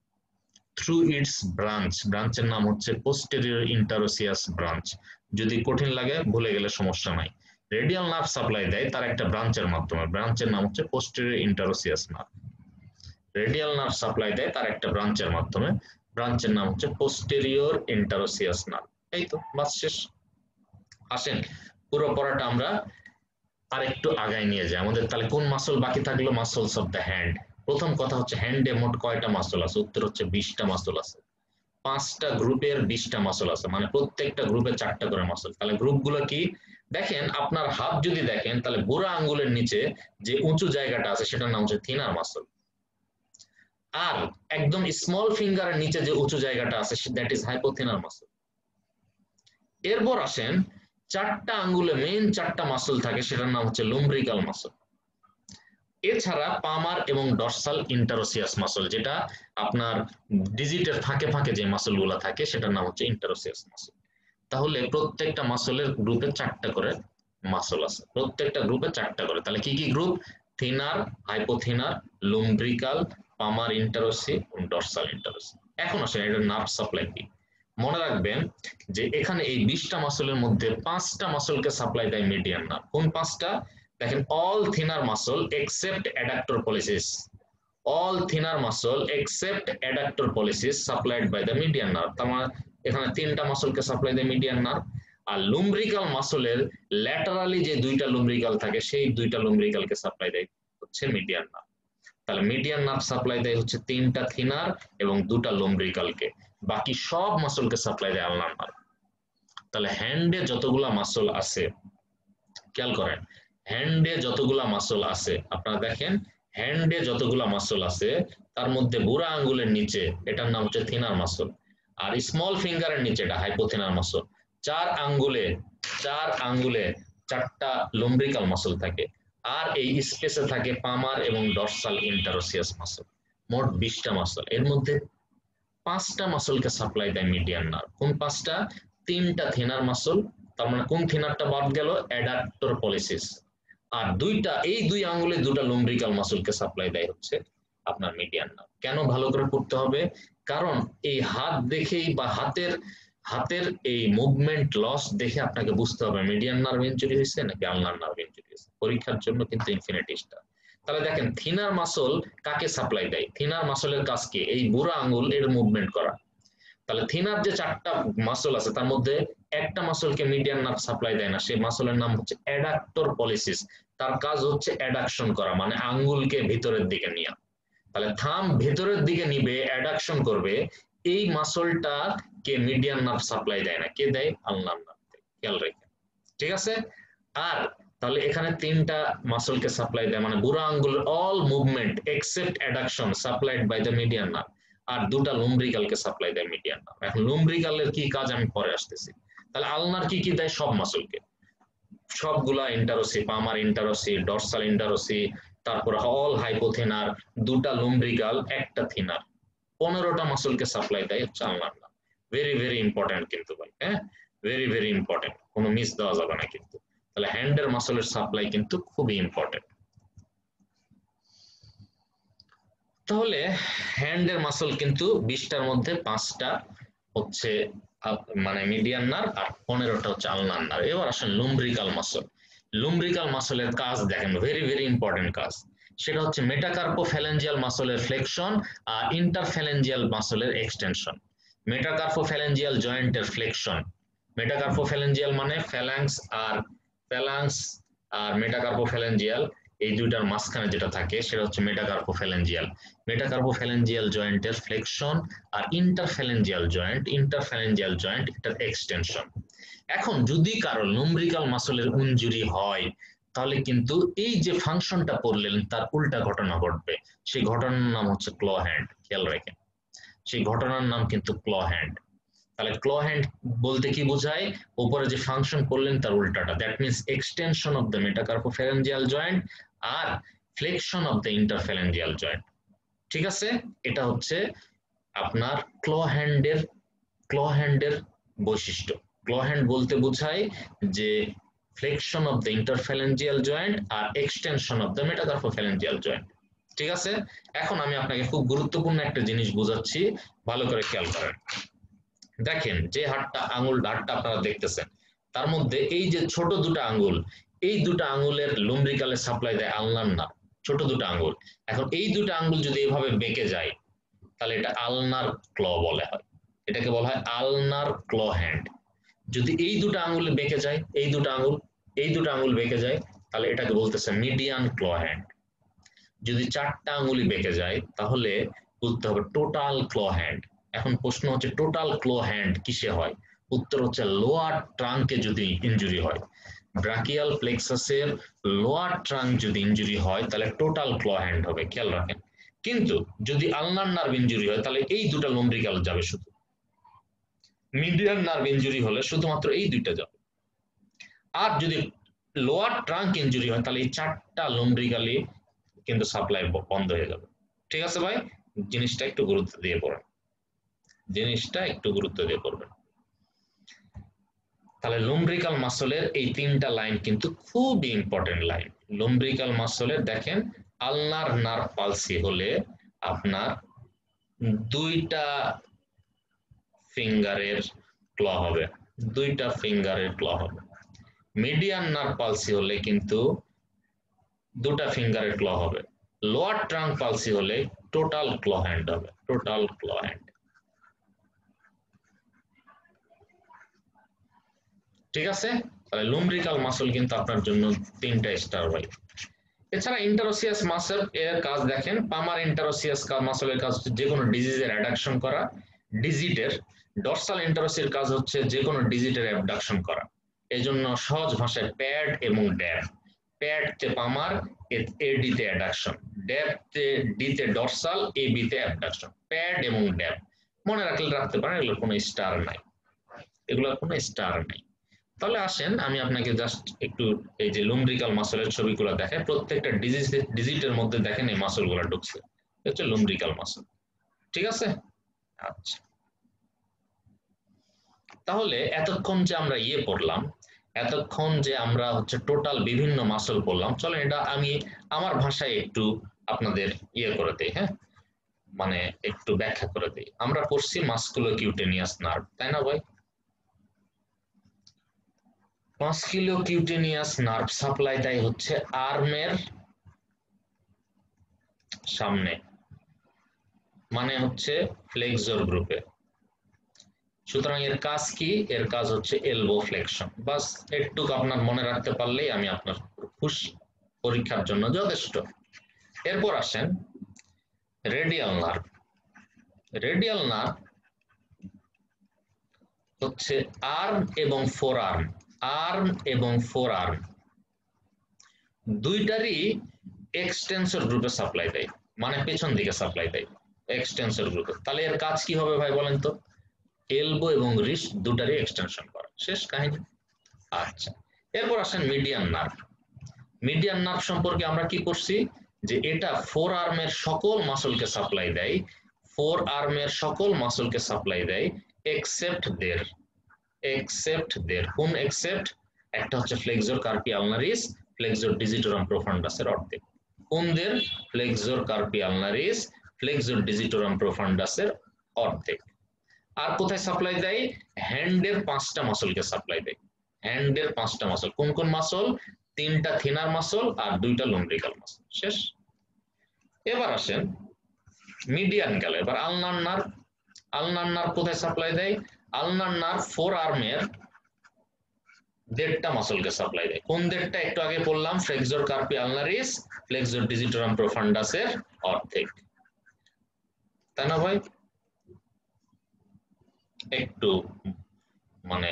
through its branch, ব্রাঞ্চের নাম হচ্ছে পোস্টেরিয়র ইন্টারোসিয়াস ব্রাঞ্চ। যদি কঠিন লাগে ভুলে গেলে সমস্যা নাই, রেডিয়াল নার্ভ সাপ্লাই দেয় তার একটা ব্রাঞ্চের মাধ্যমে, ব্রাঞ্চের নাম হচ্ছে posterior interosseous nerve. Radial nerve supply দেয় তার একটা ব্রাঞ্চের মাধ্যমে, ব্রাঞ্চের নাম হচ্ছে পোস্টেরিয়র ইন্টারোসিয়াস নার্ভ। এই তো বাস শেষ। আসেন পুরো পড়াটা আমরা আরেকটু আগায় নিয়ে যাই। আমাদের তাহলে কোন মাসল বাকি থাকলো? Muscles of the hand. প্রথম কথা হচ্ছে হ্যান্ডে মোট কয়টা মাসল আছে? উত্তর হচ্ছে বিশটা মাসল আছে। পাঁচটা গ্রুপের বিশটা মাসল আছে, মানে প্রত্যেকটা গ্রুপে চারটা করে মাসল। তাহলে গ্রুপগুলো কি দেখেন, আপনার হাত যদি দেখেন তাহলে বুড়া আঙ্গুলের নিচে যে উঁচু জায়গাটা আছে সেটার নাম হচ্ছে থিনার মাসল, আর একদম স্মল ফিঙ্গারের নিচে যে উঁচু জায়গাটা আছে দ্যাট ইজ হাইপোথিনার মাসল। এরপর আসেন চারটা আঙ্গুলে মেইন চারটা মাসল থাকে, সেটার নাম হচ্ছে লুম্ব্রিকাল মাসল। এছাড়া পামার এবং ডরসাল ইন্টারোসিয়াস মাসল, যেটা আপনার ডিজিটের ফাঁকে ফাঁকে যে মাসলগুলো থাকে সেটার নাম হচ্ছে ইন্টারোসিয়াস মাসল। তাহলে প্রত্যেকটা মাসলের গ্রুপে চারটা করে মাসল আছে, প্রত্যেকটা গ্রুপে চারটা করে। তাহলে কি কি গ্রুপ? থিনার, হাইপোথিনার, লুম্ব্রিকাল, পামার ইন্টারোসি এবং ডরসাল ইন্টারোসি। এখন আসেন এটার নার্ভ সাপ্লাই কি। মনে রাখবেন যে এখানে এই বিশটা মাসলের মধ্যে পাঁচটা মাসলকে সাপ্লাই দেয় মিডিয়ান নার্ভ। কোন পাঁচটা? দেখেন, all thenar muscle except adductor pollicis, all thenar muscle except adductor pollicis supplied by the median nerve. তার মানে এখানে তিনটা মাসলকে সাপ্লাই দেয় মিডিয়ান নার্ভ। আর লুম্ব্রিকাল মাসলের ল্যাটারালি যে দুইটা লুম্ব্রিকাল থাকে সেই দুইটা লুম্ব্রিকালকে সাপ্লাই দেয় হচ্ছে মিডিয়ান নার্ভ। তাহলে মিডিয়ান নার্ভ সাপ্লাই দেয় হচ্ছে তিনটা থিনার এবং দুটা লুম্ব্রিকালকে, বাকি সব মাসলকে সাপ্লাই দেয় আলনার নার্ভ। তাহলে হ্যান্ডে যতগুলা মাসল আছে, খেয়াল করেন, হ্যান্ডে যতগুলা মাসল আছে আপনারা দেখেন, হ্যান্ডে যতগুলা মাসল আছে তার মধ্যে বুড়া আঙ্গুলের নিচে এটার নাম হচ্ছে থিনার মাসল, আর স্মল ফিঙ্গারের নিচে এটা হাইপোথিনার মাসল। চার আঙ্গুলে চার আঙ্গুলে চারটা লুম্ব্রিকাল মাসল থাকে, আর এই স্পেসে থাকে পামার এবং ডরসাল ইন্টারোসিয়াস মাসল। মোট বিশটা মাসল। এর মধ্যে পাঁচটা মাসলকে সাপ্লাই দেয় মিডিয়ান নার্ভ। কোন পাঁচটা? তিনটা থিনার মাসল, তার মানে কোন থিনারটা বাদ গেল? Adductor policies. আর দুইটা, এই দুই আঙ্গুলে দুটা লুম্ব্রিকাল মাসলকে সাপ্লাই দেয় হচ্ছে আপনার মিডিয়ান নার্ভ। কেন? ভালো করে পড়তে হবে, কারণ এই হাত দেখেই বা হাতের হাতের এই মুভমেন্ট লস দেখে আপনাকে বুঝতে হবে মিডিয়ান নার্ভ ইনজুরি হয়েছে নাকি আলনার নার্ভ ইনজুরি হয়েছে। পরীক্ষার জন্য কিন্তু ইনফিনিটিসটা। তাহলে দেখেন থিনার মাসল কাকে সাপ্লাই দেয়? থিনার মাসলের কাজ কি? এই বুড়া আঙ্গুল এর মুভমেন্ট করা। তাহলে থিনার যে চারটা মাসল আছে তার মধ্যে একটা মাসলকে মিডিয়ান নার্ভ সাপ্লাই দেয় না, সেই মাসলের নাম হচ্ছে অ্যাডাক্টর পলিসিস। তার কাজ হচ্ছে অ্যাডাকশন করা, মানে আঙ্গুলকে ভিতরের দিকে নিয়ে। তাহলে থাম ভেতরের দিকে নিবে, অ্যাডাকশন করবে, এই মাসলটা কে মিডিয়ান নার্ভ সাপ্লাই দেয় না, কে দেয়? Ulnar nerve. খেয়াল রেখে, ঠিক আছে? আর তাহলে এখানে তিনটা মাসলকে সাপ্লাই দেয়, মানে বুড়া আঙ্গুলের all movement except adduction supplied by the median nerve. আর দুটা লুম্ব্রিকালকে সাপ্লাই দেয় মিডিয়ান নার্ভ। এখন লুম্ব্রিকালের কি কাজ আমি পরে আসতেছি। তাহলে আলনার কি কি দেয়? সব মাসলকে, সবগুলা ইন্টারোসি, পামার ইন্টারোসি, ডরসাল ইন্টারোসি, তারপর অল হাইপোথিনার, দুটা লুম্ব্রিকাল, একটা থিনার, পনেরোটা মাসলকে সাপ্লাই দেয় হচ্ছে ulnar nerve. Very very important কিন্তু ভাই, হ্যাঁ, ভেরি ভেরি ইম্পর্টেন্ট, কোনো মিস দেওয়া যাবে না কিন্তু। তাহলে হ্যান্ডের মাসলের সাপ্লাই কিন্তু খুবই ইম্পর্টেন্ট। তাহলে হ্যান্ডের মাসল কিন্তু বিশটার মধ্যে পাঁচটা হচ্ছে মানে মিডিয়ান নার্ভ আর পনেরোটা হচ্ছে আলনার নার্ভ। এবার আসেন লুম্ব্রিকাল মাসল। লুম্ব্রিকাল মাসলের কাজ দেখেন, ভেরি ভেরি ইম্পর্টেন্ট কাজ। সেটা হচ্ছে মেটাকার্পোফ্যালেঞ্জিয়াল মাসলের ফ্লেকশন আর ইন্টারফ্যালেঞ্জিয়াল মাসলের এক্সটেনশন। মেটাকার্পোফ্যালেঞ্জিয়াল জয়েন্টের ফ্লেকশন, মেটাকার্পোফ্যালেঞ্জিয়াল মানে ফ্যালাংস আর ফ্যালাংস আর মেটাকার্পোফ্যালেঞ্জিয়াল, এই দুইটার মাঝখানে যেটা থাকে সেটা হচ্ছে মেটাকার্পোফ্যালেঞ্জিয়াল। মেটাকার্পোফ্যালেঞ্জিয়াল জয়েন্টের ফ্লেকশন আর ইন্টারফ্যালেঞ্জিয়াল জয়েন্ট, ইন্টারফ্যালেঞ্জিয়াল জয়েন্ট এটার এক্সটেনশন। এখন যদি কারো লুম্ব্রিকাল মাসলের ইনজুরি হয় তাহলে কিন্তু এই যে ফাংশনটা পড়লেন তার উল্টা ঘটনা ঘটবে। সেই ঘটনার নাম হচ্ছে ক্ল হ্যান্ড। খেয়াল রাখেন, সেই ঘটনার নাম কিন্তু ক্ল হ্যান্ড। তাহলে ক্ল হ্যান্ড বলতে কি বোঝায়? উপরে যে ফাংশন করলেন তার উল্টাটা, that means extension of the metacarpophalangeal joint আর flexion of the interphalangeal joint. ঠিক আছে, এটা হচ্ছে আপনার ক্ল হ্যান্ডের ক্ল হ্যান্ডের বৈশিষ্ট্য। ক্ল হ্যান্ড বলতে বোঝায় যে flexion of the interphalangeal joint আর extension of the metacarpophalangeal joint. ঠিক আছে, এখন আমি আপনাকে খুব গুরুত্বপূর্ণ একটা জিনিস বোঝাচ্ছি, ভালো করে খেয়াল করেন। দেখেন যে হাতটা আঙুল হাতটা আপনারা দেখতেছেন তার মধ্যে এই যে ছোট দুটো আঙ্গুল, এই দুটো আঙ্গুলের লুম্ব্রিকালে সাপ্লাই দেয় আলনার নার্ভ, ছোট দুটো আঙ্গুল। এখন এই দুটো আঙ্গুল যদি এভাবে বেঁকে যায় তাহলে এটা আলনার ক্ল বলা হয়, এটাকে বলা হয় আলনার ক্ল হ্যান্ড। যদি এই দুটো আঙ্গুলে বেঁকে যায়, এই দুটো আঙ্গুল এই দুটো আঙ্গুল বেঁকে যায় তাহলে এটাকে বলতেছে মিডিয়ান ক্ল হ্যান্ড। যদি চারটা আঙ্গুলি বেঁকে যায় তাহলে বলতে হবে টোটাল ক্ল হ্যান্ড। এখন প্রশ্ন হচ্ছে টোটাল ক্ল হ্যান্ড কিসে হয়? উত্তর হচ্ছে লোয়ার ট্রাঙ্কে যদি ইনজুরি হয়, ব্রাকিয়াল প্লেক্সাসের লোয়ার ট্রাঙ্ক যদি ইনজুরি হয় তাহলে টোটাল ক্ল হ্যান্ড হবে। খেয়াল রাখেন, কিন্তু যদি আলনার নার্ভ ইনজুরি হয় তাহলে এই দুটো লুম্ব্রিকাল যাবে, শুধু মিডিয়ান নার্ভ ইনজুরি হলে শুধুমাত্র এই দুইটা যাবে। আর যদি লোয়ার ট্রাঙ্ক ইনজুরি হয় তাহলে এই চারটা লুম্ব্রিকালি কিন্তু সাপ্লাই বন্ধ হয়ে যাবে। ঠিক আছে ভাই, জিনিসটা একটু গুরুত্ব দিয়ে পড়েন, জিনিসটা একটু গুরুত্ব দিয়ে পড়বেন। তাহলে লুম্ব্রিকাল মাসলের এই তিনটা লাইন কিন্তু খুব ইম্পর্টেন্ট লাইন। লুম্ব্রিকাল মাসলের দেখেন আলনার নার্ভ পালসি হলে আপনার দুইটা ফিঙ্গারের ক্ল হবে, দুইটা ফিঙ্গারের ক্ল হবে। মিডিয়ান নার্ভ পালসি হলে কিন্তু দুটা ফিঙ্গারের ক্ল হবে। লোয়ার ট্রাঙ্ক পালসি হলে টোটাল ক্ল হ্যান্ড হবে, টোটাল ক্ল হ্যান্ড। ঠিক আছে, তাহলে লুম্ব্রিকাল মাসল কিন্তু আপনার জন্য তিনটা স্টার ভাই। এছাড়া ইন্টারোসিয়াস মাসল এর কাজ দেখেন, পামার ইন্টারোসিয়াস মাসলের কাজ হচ্ছে যে কোনো ডিজিজের অ্যাডাকশন করা, ডিজিটের। ডরসাল ইন্টারোসির কাজ হচ্ছে যে কোনো ডিজিটের অ্যাবডাকশন করা। এই জন্য সহজ ভাষায় প্যাড এবং ড্যাব, প্যাড তে পামার, এ ডি তে অ্যাডাকশন, ড্যাব তে ডি তে ডরসাল, এ বি তে অ্যাবডাকশন, প্যাড এবং ড্যাব। মনে রাখলে রাখতে পারেন, এগুলোর কোনো স্টার নাই, এগুলোর কোনো স্টার নাই। তাহলে আসেন আমি আপনাকে জাস্ট একটু এই যে লুম্ব্রিকাল মাসলের ছবিগুলো দেখাই, প্রত্যেকটা ডিজিটের মধ্যে দেখেন এই মাসলগুলো ঢুকছে, হচ্ছে লুম্ব্রিকাল মাসল। ঠিক আছে, আচ্ছা, তাহলে এতক্ষণ যে আমরা ইয়ে পড়লাম, এতক্ষণ যে আমরা হচ্ছে টোটাল বিভিন্ন মাসল পড়লাম, চলেন এটা আমি আমার ভাষায় একটু আপনাদের ইয়ে করে দিই, হ্যাঁ, মানে একটু ব্যাখ্যা করে দিই। আমরা পড়ছি মাস্কুলোকিউটেনিয়াস নার্ভ, তাই না ভাই? মাস্কুলোকিউটেনিয়াস নার্ভ সাপ্লাই দেয় হচ্ছে আর্মের সামনে, মানে হচ্ছে ফ্লেক্সর গ্রুপে। সুতরাং এর কাজ কি? এর কাজ হচ্ছে এলবো ফ্লেকশন। বাস একটু আপনার মনে রাখতে পারলেই আমি আপনার খুশি, পরীক্ষার জন্য যথেষ্ট। এরপর আসেন রেডিয়াল নার্ভ। রেডিয়াল নার্ভ হচ্ছে আর্ম এবং ফোর আর্ম, আর্ম এবং ফোর আর্ম দুইটারই এক্সটেন্সর গ্রুপে সাপ্লাই দেয়, মানে পেছন দিকে সাপ্লাই দেয় এক্সটেন্সর গ্রুপে। তাহলে এর কাজ কি হবে ভাই বলেন তো? এলবো এবং রিস্ট দুটারই এক্সটেনশন করা, শেষ কাহিনী। আচ্ছা, এরপর আসেন মিডিয়ান নার্ভ। মিডিয়ান নার্ভ সম্পর্কে আমরা কি করছি, যে এটা ফোর আর্মের সকল মাসলকে সাপ্লাই দেয়, ফোর আর্মের সকল মাসলকে সাপ্লাই দেয় এক্সেপ্ট দের, এক্সেপ্ট দের কোন এক্সেপ্ট? একটা হচ্ছে flexor carpi ulnaris, flexor digitorum প্রোফান্ডাসের অর্ধেক। কোন দের? Flexor carpi ulnaris, flexor digitorum প্রোফান্ডাসের অর্ধেক। আর কোথায় সাপ্লাই দেয়? হ্যান্ডের পাঁচটা মাসলকে সাপ্লাই দেয়, হ্যান্ডের পাঁচটা মাসল। কোন কোন মাসল? তিনটা থিনার মাসল আর দুইটা লুম্ব্রিকাল মাসল, শেষ। এবার আসেন মিডিয়ান গেল, এবার আলনার নার্ভ। আলনার নার্ভ কোথায় সাপ্লাই দেয়? আলনার নার্ভ ফোর আর্মের দেড়টা মাসলকে সাপ্লাই দেয়। কোন দেড়টা? একটু আগে বললাম, flexor carpi ulnaris, flexor digitorum প্রোফান্ডাসের অর্ধেক, তাই না ভাই? একটু মানে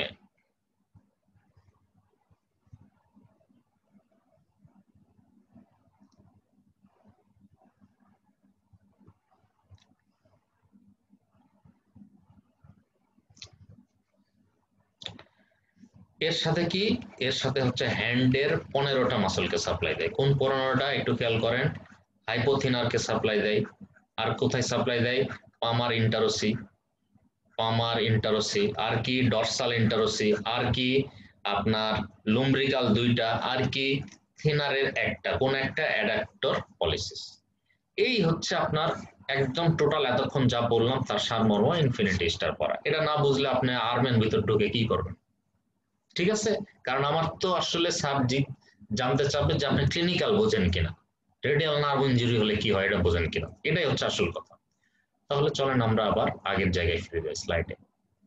এর সাথে কি? এর সাথে হচ্ছে হ্যান্ডের পনেরোটা মাসলকে সাপ্লাই দেয়। কোন পনেরোটা? একটু খেয়াল করেন। হাইপোথিনারকে সাপ্লাই দেয়, আর কোথায় সাপ্লাই দেয়? পামার ইন্টারোসি, পামার ইন্টারোসি, আর কি ডরসাল ইন্টারোসি, আর কি আপনার লুম্ব্রিকাল দুইটা, আর কি থিনারের একটা, কোন একটা? Adductor pollicis. এই হচ্ছে আপনার একদম টোটাল এতক্ষণ যা বললাম তার সারমর্ম ইনফিনিটি স্টার পড়া। এটা না বুঝলে আপনি আর্মের ভিতর ঢুকে কি করবেন? ঠিক আছে, কারণ আমার তো আসলে সাবজেক্ট জানতে চাবে যে আপনি ক্লিনিক্যাল বোঝেন কিনা, রেডিয়াল নার্ভ ইনজুরি হলে কি হয় এটা বোঝেন কিনা, এটাই হচ্ছে আসল কথা। তাহলে চলেন আমরা আবার আগের জায়গায় ফিরে যাই, স্লাইডে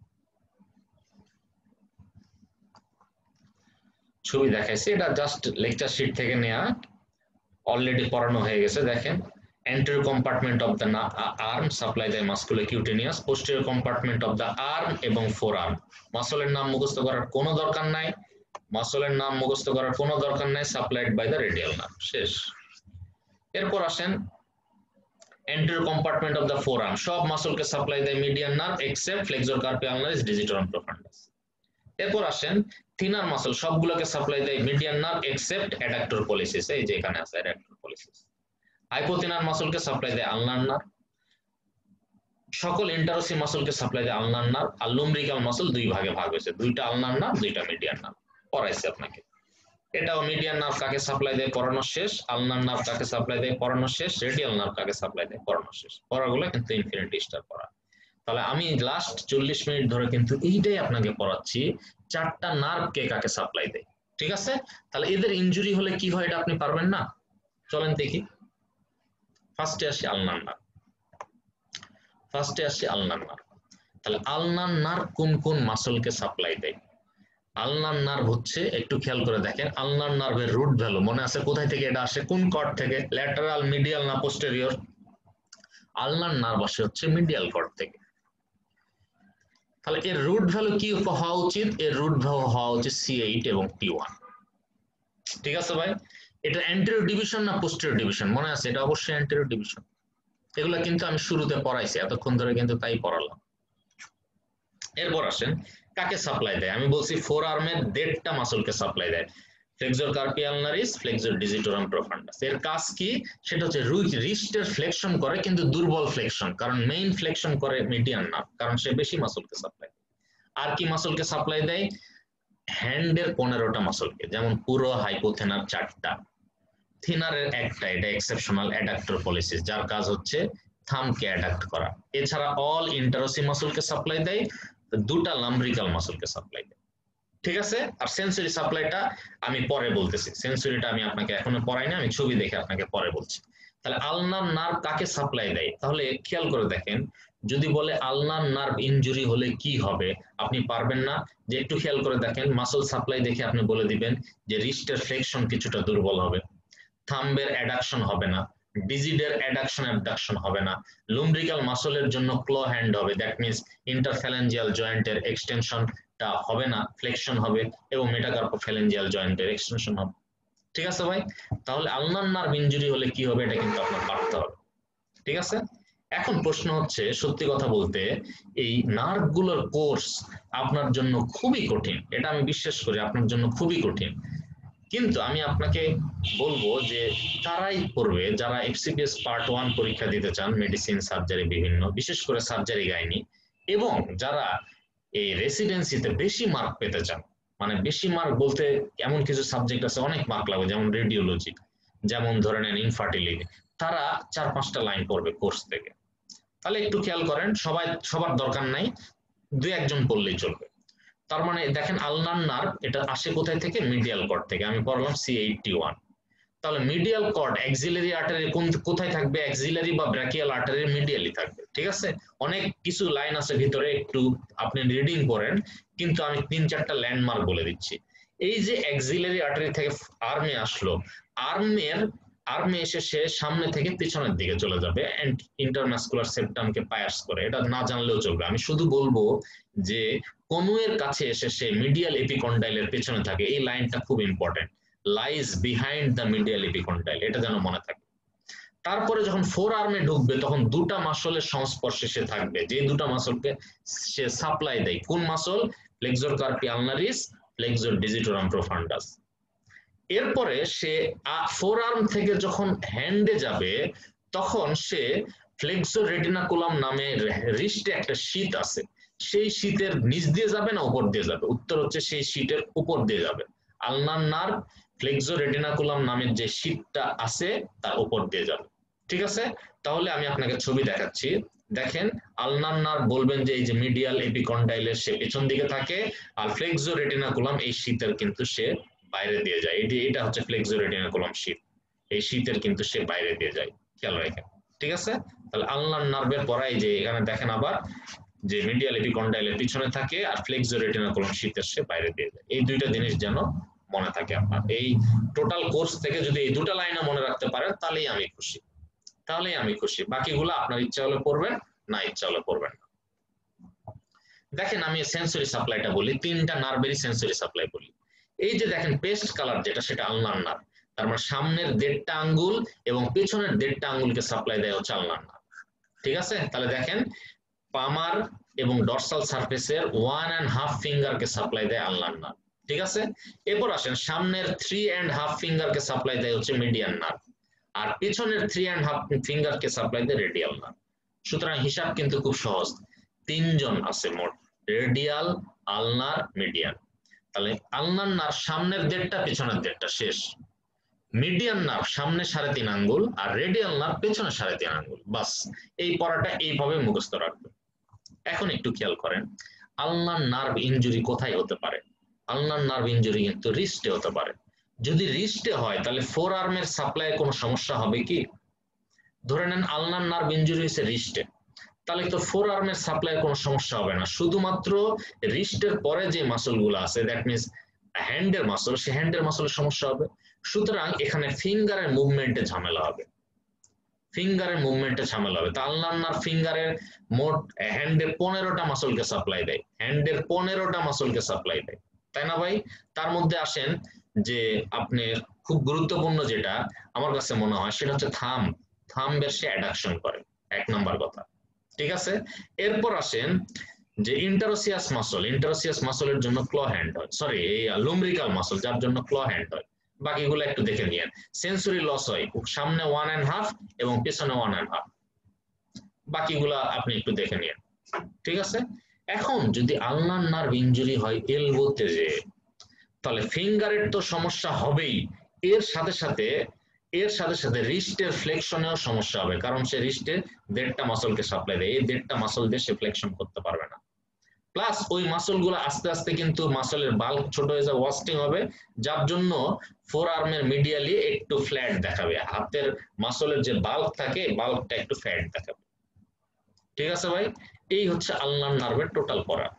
ছবি দেখাইছি, এটা জাস্ট লেকচার শিট থেকে নেওয়া, অলরেডি পড়ানো হয়ে গেছে। দেখেন, anterior compartment of the arm supply the musculocutaneous, posterior compartment of the arm এবং forearm। মাসলের নাম মুখস্থ করার কোনো দরকার নাই, মাসলের নাম মুখস্থ করার কোনো দরকার নাই, supplied by the radial nerve, শেষ। এরপর আসেন anterior compartment of the forearm, সব মাসলকে সাপ্লাই দেয় median nerve except flexor carpi ulnaris, digitorum profundus. এরপর আসেন থিনার মাসল, সবগুলোকে সাপ্লাই দেয় median nerve except adductor pollicis, এই যে এখানে আছে অ্যাডাক্টর পলিসিস। হাইপোথিনার মাসলকে সাপ্লাই দেয় আলনার নার্ভ, সকল ইন্টারোসি মাসলকে সাপ্লাই দেয় আলনার নার্ভ, আর লুম্ব্রিকাল মাসল দুই ভাগে ভাগ হয়েছে, দুইটা আলনার নার্ভ, দুইটা মিডিয়ান নার্ভ, পড়াইছে আপনাকে। এটাও মিডিয়ান নার্ভ কাকে সাপ্লাই দেয় পড়ানো শেষ, আলনার নার্ভ কাকে সাপ্লাই দেয় পড়ানো শেষ, রেডিয়াল নার্ভ কাকে সাপ্লাই দেয় পড়ানো শেষ। পড়াগুলো কিন্তু ইনফিনিটি স্টার পড়া। তাহলে আমি লাস্ট চল্লিশ মিনিট ধরে কিন্তু এইটাই আপনাকে পড়াচ্ছি, চারটা নার্ভ কে কাকে সাপ্লাই দেয়, ঠিক আছে? তাহলে এদের ইনজুরি হলে কি হয় এটা আপনি পারবেন না? চলেন দেখি। ফার্স্টে আসি আলনার নার্ভ, ফার্স্টে আসি আলনার নার্ভ। তাহলে আলনার নার্ভ কোন কোন মাসলকে সাপ্লাই দেয়? আলনার নার্ভ হচ্ছে, একটু খেয়াল করে দেখেন, আলনার নার্ভের রুট ভ্যালু মনে আছে কোথায় থেকে? এটা আসে কোন কর্ড থেকে? ল্যাটারাল, মিডিয়াল না পোস্টেরিয়র? আলনার নার্ভ আসে হচ্ছে মিডিয়াল কর্ড থেকে। তাহলে এর রুট ভ্যালু কি হওয়া উচিত? এর রুট ভ্যালু হওয়া উচিত সি এইট এবং টি ওয়ান, ঠিক আছে ভাই? এটা অ্যান্টেরিয়র ডিভিশন না পোস্টেরিয়র ডিভিশন মনে আছে? এটা অবশ্যই অ্যান্টেরিয়র ডিভিশন। এগুলো কিন্তু আমি শুরুতে পড়াইছি, এতক্ষণ ধরে কিন্তু তাই পড়ালাম। এরপর আসেন কাকে সাপ্লাই দেয়? আমি বলছি ফোর আর্মের দেড়টা মাসলকে সাপ্লাই দেয়। Flexor carpi ulnaris, flexor digitorum profundus. এর কাজ কি? সেটা হচ্ছে রিস্টের ফ্লেকশন করে, কিন্তু দুর্বল ফ্লেকশন, কারণ মেইন ফ্লেকশন করে মিডিয়ান নার্ভ, কারণ সে বেশি মাসলকে সাপ্লাই। আর কি মাসলকে সাপ্লাই দেয়? হ্যান্ডের পনেরোটা মাসলকে, যেমন পুরো হাইপোথেনার চারটা, থিনারের একটা, এটা এক্সেপশনাল অ্যাডাক্টর পলিসিস, যার কাজ হচ্ছে থামকে অ্যাডাক্ট করা। এছাড়া অল ইন্টারোসি মাসলকে সাপ্লাই দেয়, দুটা লাম্ব্রিকাল মাসলকে সাপ্লাই দেয়। ঠিক আছে? আর সেন্সরি সাপ্লাইটা আমি পরে বলতেছি, সেন্সরিটা আমি আপনাকে এখনো পড়াই না, আমি ছবি দেখে আপনাকে পরে বলছি। তাহলে আলনার নার্ভ কাকে সাপ্লাই দেয়? তাহলে খেয়াল করে দেখেন, যদি বলে আলনার নার্ভ ইনজুরি হলে কি হবে, আপনি পারবেন না যে একটু খেয়াল করে দেখেন, মাসল সাপ্লাই দেখে আপনি বলে দিবেন যে রিস্টের ফ্লেকশন কিছুটা দুর্বল হবে, থাম্বের অ্যাডাকশন হবে না, ডিজিডের অ্যাডাকশন অ্যাবডাকশন হবে না, লুম্ব্রিকাল মাসলের জন্য ক্লো হ্যান্ড হবে, দ্যাট মিন্স ইন্টারফ্যালেঞ্জিয়াল জয়েন্টের এক্সটেনশনটা হবে না, ফ্লেকশন হবে, এবং মেটাকার্পোফ্যালেঞ্জিয়াল জয়েন্টের এক্সটেনশন হবে। ঠিক আছে ভাই? তাহলে আলনার নার্ভ ইনজুরি হলে কি হবে, এটা কিন্তু আপনার পারতে হবে। ঠিক আছে? এখন প্রশ্ন হচ্ছে, সত্যি কথা বলতে এই নার্ভগুলোর কোর্স আপনার জন্য খুবই কঠিন, এটা আমি বিশ্বাস করি আপনার জন্য খুবই কঠিন, কিন্তু আমি আপনাকে বলবো যে তারাই পড়বে যারা এফসিপিএস পার্ট ওয়ান পরীক্ষা দিতে চান, মেডিসিন, সার্জারি, বিভিন্ন, বিশেষ করে সার্জারি গাইনি, এবং যারা এই রেসিডেন্সিতে বেশি মার্ক পেতে চান, মানে বেশি মার্ক বলতে এমন কিছু সাবজেক্ট আছে অনেক মার্ক লাগবে, যেমন রেডিওলজি, যেমন ধরে নেন ইনফার্টিলিটি, তারা চার পাঁচটা লাইন পড়বে কোর্স থেকে। তাহলে একটু খেয়াল করেন, সবাই সবার দরকার নাই, দুই একজন পড়লেই চলবে। তার মানে দেখেন আলনার নার্ভ এটা আসে কোথায় থেকে? মিডিয়াল কর্ড থেকে। আমি পড়লাম সি এইটটি ওয়ান। তাহলে মিডিয়াল কর্ড অ্যাক্সিলারি আর্টারি কোন কোথায় থাকবে? অ্যাক্সিলারি বা ব্র্যাকিয়াল আর্টারির মিডিয়ালি থাকবে। ঠিক আছে? অনেক কিছু লাইন আছে ভিতরে, একটু আপনি রিডিং করেন, কিন্তু আমি তিন চারটা ল্যান্ডমার্ক বলে দিচ্ছি। এই যে অ্যাক্সিলারি আর্টারি থেকে আর্মে আসলো, আর্মের আর্মে এসে সে সামনে থেকে পিছনের দিকে চলে যাবে ইন্টারমাসকুলার সেপ্টামকে পায়াস করে, এটা না জানলেও চলবে, আমি শুধু বলবো যে কনুয়ের কাছে এসে সে মিডিয়াল এপিকন্ডাইলের পেছনে থাকে। এই লাইনটা খুব important, lies behind the medial epicondyle, এটা যেন মনে থাকে। তারপরে যখন ফোর আর্মে ঢুকবে তখন দুটা মাসলের সংস্পর্শে সে থাকবে, যে দুটা মাসলকে সে সাপ্লাই দেয়। কোন muscle? Flexor carpi ulnaris, flexor digitorum profundus. এরপরে সে ফোর আর্ম থেকে যখন হ্যান্ডে যাবে তখন সে ফ্লেক্সর রেটিনাকুলাম নামে রিস্টে একটা শীত আছে, সেই শীতের নিচ দিয়ে যাবে না উপর দিয়ে যাবে? উত্তর হচ্ছে সেই শীতের উপর দিয়ে যাবে। আলনার নার্ভ ফ্লেক্সর রেটিনাকুলাম নামের যে শীতটা আছে তার উপর দিয়ে যাবে। ঠিক আছে? তাহলে আমি আপনাকে ছবি দেখাচ্ছি, দেখেন আলনার নার্ভ বলবেন যে এই যে মিডিয়াল এপিকন্ডাইলের সে পেছন দিকে থাকে, আর ফ্লেক্সর রেটিনাকুলাম এই শীতের কিন্তু সে বাইরে দিয়ে যায়, এটি এটা হচ্ছে ফ্লেক্সর রেটিনাকুলাম শীত, এই শীতের কিন্তু সে বাইরে দিয়ে যায়, খেয়াল রাখেন। ঠিক আছে? তাহলে আলনার নার্ভের পরাই যে এখানে দেখেন আবার যে মিডিয়াল এপিকন্ডাইলের পিছনে থাকে আর ফ্লেক্সর রেটিনাকুলাম শীতের সে বাইরে দিয়ে যায়, এই দুইটা জিনিস যেন মনে থাকে আপনার। এই টোটাল কোর্স থেকে যদি এই দুটো লাইনে মনে রাখতে পারেন তাহলেই আমি খুশি, তাহলেই আমি খুশি। বাকিগুলো আপনার ইচ্ছা হলে পড়বেন, না ইচ্ছা হলে পড়বেন না। দেখেন আমি সেন্সরি সাপ্লাইটা বলি, তিনটা নার্ভেরই সেন্সরি সাপ্লাই বলি। এই যে দেখেন পেস্ট কালার যেটা, সেটা আলনার নার্ভ, তার মানে সামনের দেড়টা আঙ্গুল এবং পেছনের দেড়টা আঙ্গুলকে সাপ্লাই দেয় হচ্ছে আলনার নার্ভ। ঠিক আছে? তাহলে দেখেন পামার এবং ডরসাল সারফেসের ওয়ান অ্যান্ড হাফ ফিঙ্গারকে সাপ্লাই দেয় আলনার নার্ভ। ঠিক আছে? এরপর আসেন সামনের থ্রি অ্যান্ড হাফ ফিঙ্গারকে সাপ্লাই দেয় হচ্ছে মিডিয়ান নার্ভ, আর পিছনের থ্রি অ্যান্ড হাফ ফিঙ্গারকে সাপ্লাই দেয় রেডিয়াল নার্ভ। সুতরাং হিসাব কিন্তু খুব সহজ, তিনজন আছে মোট, রেডিয়াল, আলনার, মিডিয়ান। তাহলে আলনার নার্ভ সামনের দেড়টা পিছনের দেড়টা শেষ, মিডিয়ান নার্ভ সামনে সাড়ে তিন আঙ্গুল আর রেডিয়াল নার্ভ পেছনে সাড়ে তিন আঙ্গুল, বাস এই পড়াটা এইভাবে মুখস্থ রাখবে। এখন একটু খেয়াল করেন আলনার নার্ভ ইনজুরি কোথায় হতে পারে? আলনার নার্ভ ইনজুরি কিন্তু রিস্টে হতে পারে। যদি রিস্টে হয় তাহলে ফোর আর্মের সাপ্লাই কোনো সমস্যা হবে কি? ধরে নেন আলনার নার্ভ ইনজুরি হয়েছে রিস্টে, তাহলে তো ফোর আর্মের সাপ্লাই কোনো সমস্যা হবে না, শুধুমাত্র রিস্টের পরে যে মাসলগুলো আছে দ্যাট মিন্স হ্যান্ডের মাসল, সে হ্যান্ডের মাসলের সমস্যা হবে। সুতরাং এখানে ফিঙ্গারের মুভমেন্টে ঝামেলা হবে, ফিঙ্গারের মুভমেন্টে ঝামেলা হবে। তা আলনার নার্ভ ফিঙ্গারের মোট হ্যান্ডের পনেরোটা মাসলকে সাপ্লাই দেয়, হ্যান্ডের পনেরোটা মাসলকে সাপ্লাই দেয়, তাই না ভাই? তার মধ্যে আসেন যে আপনি খুব গুরুত্বপূর্ণ যেটা আমার কাছে মনে হয় সেটা হচ্ছে থাম, থাম্বের সে অ্যাডাকশন করে, এক নাম্বার কথা। ঠিক আছে? এরপর আসেন যে ইন্টারোসিয়াস মাসল, ইন্টারোসিয়াস মাসলের জন্য ক্ল হ্যান্ড হয়, সরি এই লুম্ব্রিকাল মাসল যার জন্য ক্ল হ্যান্ড হয়। বাকিগুলো একটু দেখে নিয়েন। সেন্সরি লস হয় সামনে ওয়ান অ্যান্ড হাফ এবং পিছনে ওয়ান অ্যান্ড হাফ, বাকিগুলা আপনি একটু দেখে নিয়েন, ঠিক আছে। এখন যদি আলনার নার্ভ ইনজুরি হয় এলবোতে, যে তাহলে ফিঙ্গারের তো সমস্যা হবেই, এর সাথে সাথে এর সাথে সাথে রিস্টের ফ্লেকশনেও সমস্যা হবে, কারণ সে রিস্টে দেড়টা মাসলকে সাপ্লাই দেয়, এই দেড়টা মাসল দিয়ে সে ফ্লেকশন করতে পারবে না। প্লাস ওই মাসল গুলো আস্তে আস্তে কিন্তু মাসলের বাল্ক ছোট হয়ে যাবে, ওয়াস্টিং হবে, যার জন্য ফোর আর্মের মিডিয়ালি একটু ফ্ল্যাট দেখাবে, হাতের মাসলের যে বাল্ক থাকে বাল্কটা একটু ফ্ল্যাট দেখাবে, ঠিক আছে ভাই। এই হচ্ছে আলনার নার্ভের টোটাল পড়া,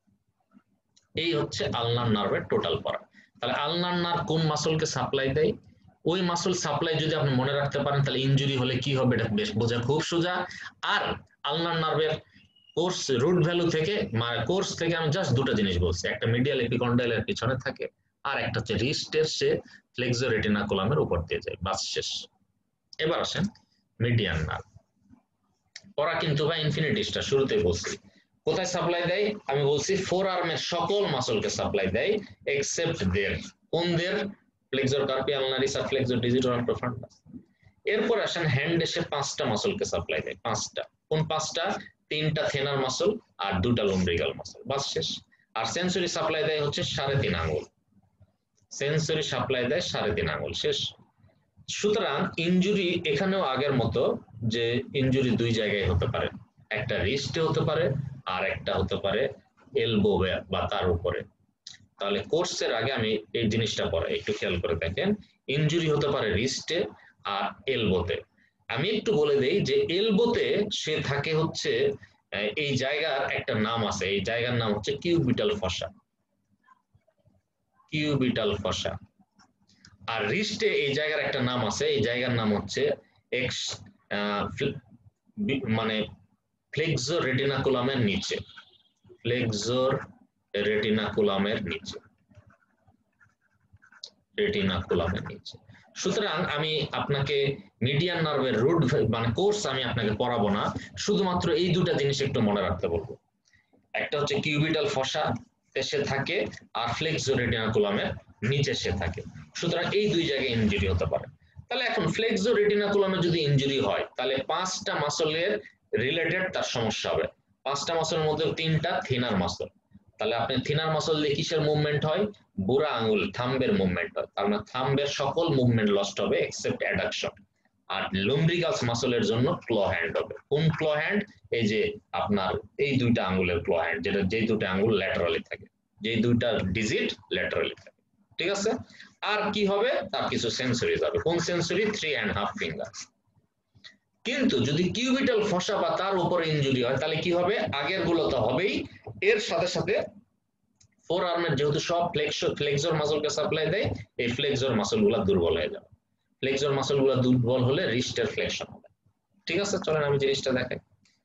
এই হচ্ছে আলনার নার্ভের টোটাল পড়া। তাহলে আলনার নার্ভ কোন মাসলকে সাপ্লাই দেয়, ওই মাসল সাপ্লাই যদি আপনি মনে রাখতে পারেন তাহলে ইনজুরি হলে কি হবে এটা বেশ বোঝা খুব সোজা। আর আলনার নার্ভের কোর্স রুট ভ্যালু থেকে মানে কোর্স থেকে আমি জাস্ট দুটো জিনিস বলছি, একটা মিডিয়াল এপিকন্ডাইলের পিছনে থাকে আর একটা হচ্ছে রিস্টের সে ফ্লেক্সো রেটিনাকুলামের উপর দিয়ে যায়, বাস শেষ। এবার আসেন মিডিয়ান নার্ভ। ওরা কিন্তু ভাই ইনফিনিটিসটা শুরুতেই বলছি কোথায় সাপ্লাই দেয়, আমি বলছি ফোর আর্মের সকল মাসলকে সাপ্লাই দেয় এক্সেপ্ট দের, কোন দের, ফ্লেক্সর কার্পি আলনারিস আর ফ্লেক্সর ডিজিটাল প্রফান্ডাস। এরপর আসেন হ্যান্ড এসে পাঁচটা মাসলকে সাপ্লাই দেয়, পাঁচটা, কোন পাঁচটা, তিনটা থেনার মাসল আর দুটা লুম্ব্রিকাল মাসল, বাস শেষ। আর সেন্সরি সাপ্লাই দেয় হচ্ছে সাড়ে তিন আঙুল, সেন্সরি সাপ্লাই দেয় সাড়ে তিন আঙুল, শেষ। সুতরাং ইনজুরি এখানেও আগের মতো যে ইনজুরি দুই জায়গায় হতে পারে, একটা রিস্টে হতে পারে আর একটা হতে পারে এলবো বা তার উপরে। তাহলে কোর্সের আগে আমি এই জিনিসটা পড়াই, একটু খেয়াল করে দেখেন, ইনজুরি হতে পারে রিস্টে আর এলবোতে। আমি একটু বলে দেই যে এলবোতে সে থাকে হচ্ছে এই জায়গার একটা নাম আছে, এই জায়গার নাম হচ্ছে কিউবিটাল ফসা, কিউবিটাল ফসা। আর রিস্টে এই জায়গার একটা নাম আছে, এই জায়গার নাম হচ্ছে এক্স মানে ফ্লেক্সো রেটিনাকুলামের নিচে, ফ্লেক্সো রেটিনাকুলামের নিচে, রেটিনাকুলামের নিচে। সুতরাং আমি আপনাকে মিডিয়ান নার্ভের রুট মানে কোর্স আমি আপনাকে পড়াবো না, শুধুমাত্র এই দুটা জিনিস একটু মনে রাখতে বলবো, একটা হচ্ছে কিউবিটাল ফসা সে থাকে আর ফ্লেক্সো রেটিনাকুলামের নিচে সে থাকে। সুতরাং এই দুই জায়গায় ইনজুরি হতে পারে। তাহলে এখন ফ্লেক্সো রেটিনাকুলামে যদি ইনজুরি হয় তাহলে পাঁচটা মাসলের রিলেটেড তার সমস্যা হবে, পাঁচটা মাসলের মধ্যে তিনটা থিনার মাসল, তাহলে আপনি থিনার মাসল দিয়ে কিসের মুভমেন্ট হয়, বুড়া আঙুল থাম্বের মুভমেন্ট হয়, তার মানে থাম্বের সকল মুভমেন্ট লস্ট হবে এক্সেপ্ট অ্যাডাকশন। আর লুম্ব্রিকালস মাসলের জন্য ক্ল হ্যান্ড হবে, কোন ক্ল হ্যান্ড, এই যে আপনার এই দুইটা আঙ্গুলের ক্ল হ্যান্ড, যেটা যেই দুটো আঙ্গুল ল্যাটারালি থাকে, যেই দুইটা ডিজিট ল্যাটারালি থাকে, ঠিক আছে। আর কি হবে, তার কিছু সেন্সরি যাবে, কোন sensory, three and half finger. কিন্তু যদি কিউবিটাল ফসা বা তার উপরে ইনজুরি হয় তাহলে কি হবে, আগের গুলো তো হবেই, এর সাথে সাথে ফোর আর্মের যেহেতু সব ফ্লেক্সর ফ্লেক্সর মাসলকে সাপ্লাই দেয়, এই ফ্লেক্সর মাসল গুলা দুর্বল হয়ে যাবে, ফ্লেক্সর মাসল গুলা দুর্বল হলে রিস্টের ফ্লেকশন হবে, ঠিক আছে। চলেন আমি জিনিসটা দেখাই।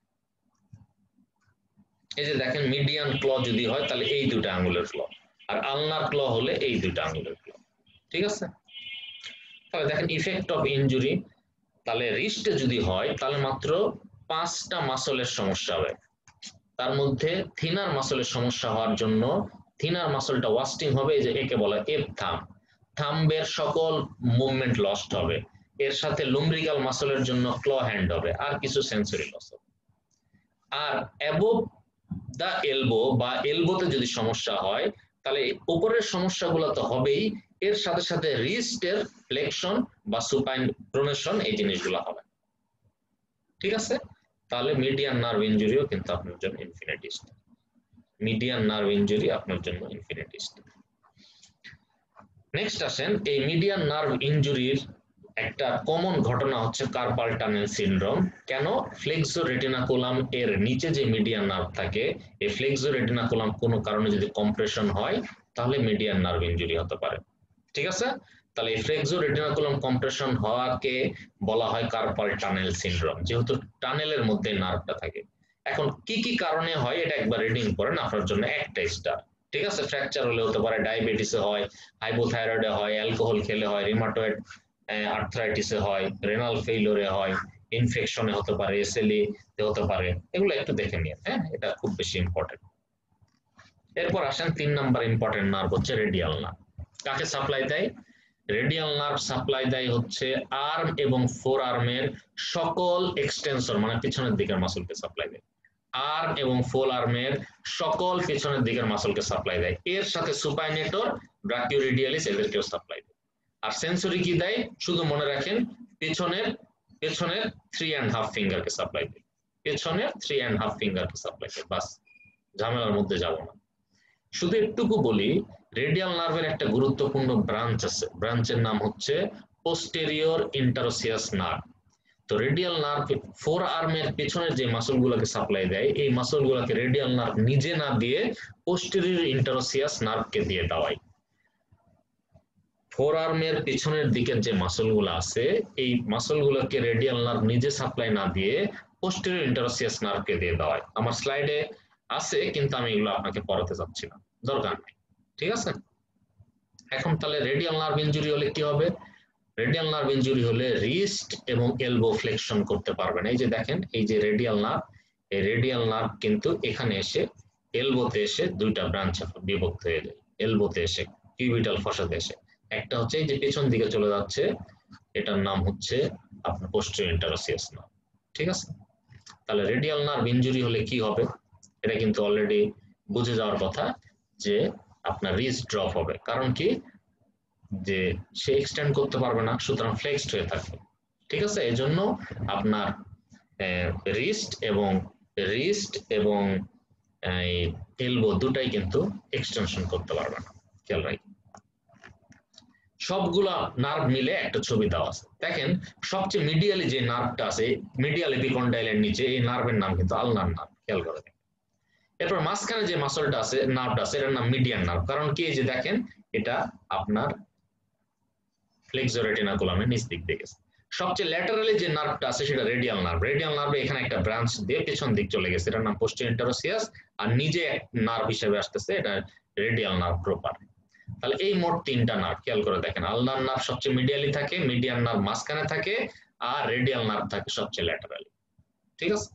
এই যে দেখেন মিডিয়ান ক্ল যদি হয় তাহলে এই দুটো আঙ্গুলের ক্ল, আর আলনার ক্ল হলে এই দুটো আঙ্গুলের ক্ল, ঠিক আছে। তাহলে দেখেন ইফেক্ট অফ ইনজুরি, তাহলে রিস্টে যদি হয় তাহলে মাত্র পাঁচটা মাসলের সমস্যা হবে, তার মধ্যে থিনার মাসলের সমস্যা হওয়ার জন্য থিনার মাসলটা ওয়াস্টিং হবে, এই যে একে বলা এফ থাম, থাম্বের সকল মুভমেন্ট লস্ট হবে, এর সাথে লুম্ব্রিকাল মাসলের জন্য ক্ল হ্যান্ড হবে, আর কিছু সেন্সরি লস হবে। আর অ্যাবোভ দা এলবো বা এলবোতে যদি সমস্যা হয় তাহলে উপরের সমস্যাগুলো তো হবেই, এর সাথে সাথে রিস্টের ফ্লেকশন বা সুপাইন প্রোনেশন এই জিনিসগুলো হবে, ঠিক আছে। তাহলে মিডিয়ান নার্ভ ইনজুরিও কিন্তু আপনার জন্য ইনফিনিটিস্ট, মিডিয়ান নার্ভ ইনজুরি আপনার জন্য ইনফিনিটিস্ট। নেক্সট আসেন, এই মিডিয়ান নার্ভ ইনজুরির একটা কমন ঘটনা হচ্ছে কার্পাল টানেল সিনড্রোম। কেন, ফ্লেক্সো রেটিনাকুলাম এর নিচে যে মিডিয়ান নার্ভ থাকে, এই ফ্লেক্সো রেটিনাকুলাম কোনো কারণে যদি কম্প্রেশন হয় তাহলে মিডিয়ান নার্ভ ইনজুরি হতে পারে, ঠিক আছে। তাহলে এই ফ্লেক্সো রেটিনাকুলাম কম্প্রেশন হওয়াকে বলা হয় কার্পাল টানেল সিনড্রোম, যেহেতু টানেলের মধ্যে নার্ভটা থাকে। এখন কি কি কারণে হয় এটা একবার রিডিং করেন আপনার জন্য একটা স্টার, ঠিক আছে। ফ্র্যাকচার হলে হতে পারে, ডায়াবেটিসে হয়, হাইপোথাইরয়েডে হয়, অ্যালকোহল খেলে হয়, রিমাটয়েড আর্থ্রাইটিসে হয়, রেনাল ফেইলিওরে হয়, ইনফেকশনে হতে পারে, এসএলই তে হতে পারে, এগুলো একটু দেখে নিন। হ্যাঁ, এটা খুব বেশি ইম্পর্টেন্ট। এরপর আসেন তিন নাম্বার ইম্পর্টেন্ট নার্ভ হচ্ছে রেডিয়াল নার্ভ। কাকে সাপ্লাই দেয়? রেডিয়াল নার্ভ সাপ্লাই দেয় হচ্ছে আর্ম এবং ফোর আর্মের সকল এক্সটেনসর মানে পিছনের দিকের মাসলকে সাপ্লাই দেয়। আর্ম এবং ফোর আর্মের সকল পিছনের দিকের মাসলকে সাপ্লাই দেয়। এর সাথে সুপাইনেটর, ব্রাকিওরেডিয়ালিস এদেরকেও সাপ্লাই দেয়। আর সেন্সরি কি দেয়? শুধু মনে রাখেন পেছনের পেছনের থ্রি অ্যান্ড হাফ ফিঙ্গারকে সাপ্লাই দেয়। পেছনের থ্রি অ্যান্ড হাফ ফিঙ্গারকে সাপ্লাই দেয়। বাস, ঝামেলার মধ্যে যাব না। শুধু একটুকু বলি, রেডিয়াল নার্ভের একটা গুরুত্বপূর্ণ ব্রাঞ্চ আছে, ব্রাঞ্চের নাম হচ্ছে পোস্টেরিয়র ইন্টারোসিয়াস নার্ভ। তো রেডিয়াল নার্ভ ফোর আর্মের পেছনের যে মাসলগুলোকে সাপ্লাই দেয়, এই মাসলগুলোকে রেডিয়াল নার্ভ নিজে না দিয়ে পোস্টেরিয়র ইন্টারোসিয়াস নার্ভকে দিয়ে দেওয়ায়। ফোর আর্মের পেছনের দিকের যে মাসলগুলো আছে, এই মাসলগুলোকে রেডিয়াল নার্ভ নিজে সাপ্লাই না দিয়ে পোস্টেরিয়র ইন্টারোসিয়াস নার্ভকে দিয়ে দেওয়ায়। আমার স্লাইডে আছে, কিন্তু আমি এগুলো আপনাকে পড়াতে চাচ্ছি না, দরকার নেই। ঠিক আছে? এখন তাহলে রেডিয়াল নার্ভ ইনজুরি হলে কি হবে? রেডিয়াল নার্ভ ইনজুরি হলে রিস্ট এবং এলবো ফ্লেকশন করতে পারবেন। এই যে দেখেন, এই যে রেডিয়াল নার্ভ, এই রেডিয়াল নার্ভ কিন্তু এখানে এসে এলবোতে এসে দুইটা ব্রাঞ্চ বিভক্ত হয়ে যায়। এলবোতে এসে কিউবিটাল ফসাতে এসে একটা হচ্ছে এই যে পেছন দিকে চলে যাচ্ছে, এটার নাম হচ্ছে আপনার পোস্টেরিয়র ইন্টারোসিয়াস নার্ভ। ঠিক আছে? তাহলে রেডিয়াল নার্ভ ইনজুরি হলে কি হবে? এটা কিন্তু অলরেডি বুঝে যাওয়ার কথা যে আপনার রিস্ট ড্রপ হবে। কারণ কি? যে সে এক্সটেন্ড করতে পারবে না, সুতরাং ফ্লেক্সড হয়ে থাকবে। ঠিক আছে? এই জন্য আপনার রিস্ট এবং রিস্ট এবং এলবো দুটাই কিন্তু এক্সটেনশন করতে পারবে না। খেয়াল রাখি। সবগুলা নার্ভ মিলে একটা ছবি দেওয়া আছে। দেখেন, সবচেয়ে মিডিয়ালি যে নার্ভটা আছে, মিডিয়াল এপিকন্ডাইলের নিচে, এই নার্ভের নাম কিন্তু আলনার নার্ভ। খেয়াল করে দেখেন। এরপর মাঝখানে যে মাসলটা আছে, নার্ভটা আছে, এটার নাম মিডিয়ান নার্ভ। কারণ কি? এই যে দেখেন, এটা আপনার ফ্লেক্সর রেটিনাকুলামের নিচ দিক দিয়ে গেছে। সবচেয়ে ল্যাটারালি যে নার্ভটা আছে সেটা রেডিয়াল নার্ভ। রেডিয়াল নার্ভে এখানে একটা ব্রাঞ্চ দিয়ে পেছন দিক চলে গেছে, এটার নাম পোস্টেরিয়র ইন্টারোসিয়াস, আর নিজে নার্ভ হিসেবে আসতেছে, এটা রেডিয়াল নার্ভ প্রপার। তাহলে এই মোট তিনটা নার্ভ খেয়াল করে দেখেন। আলনার নার্ভ সবচেয়ে মিডিয়ালি থাকে, মিডিয়ান নার্ভ মাঝখানে থাকে, আর রেডিয়াল নার্ভ থাকে সবচেয়ে ল্যাটারালি। ঠিক আছে?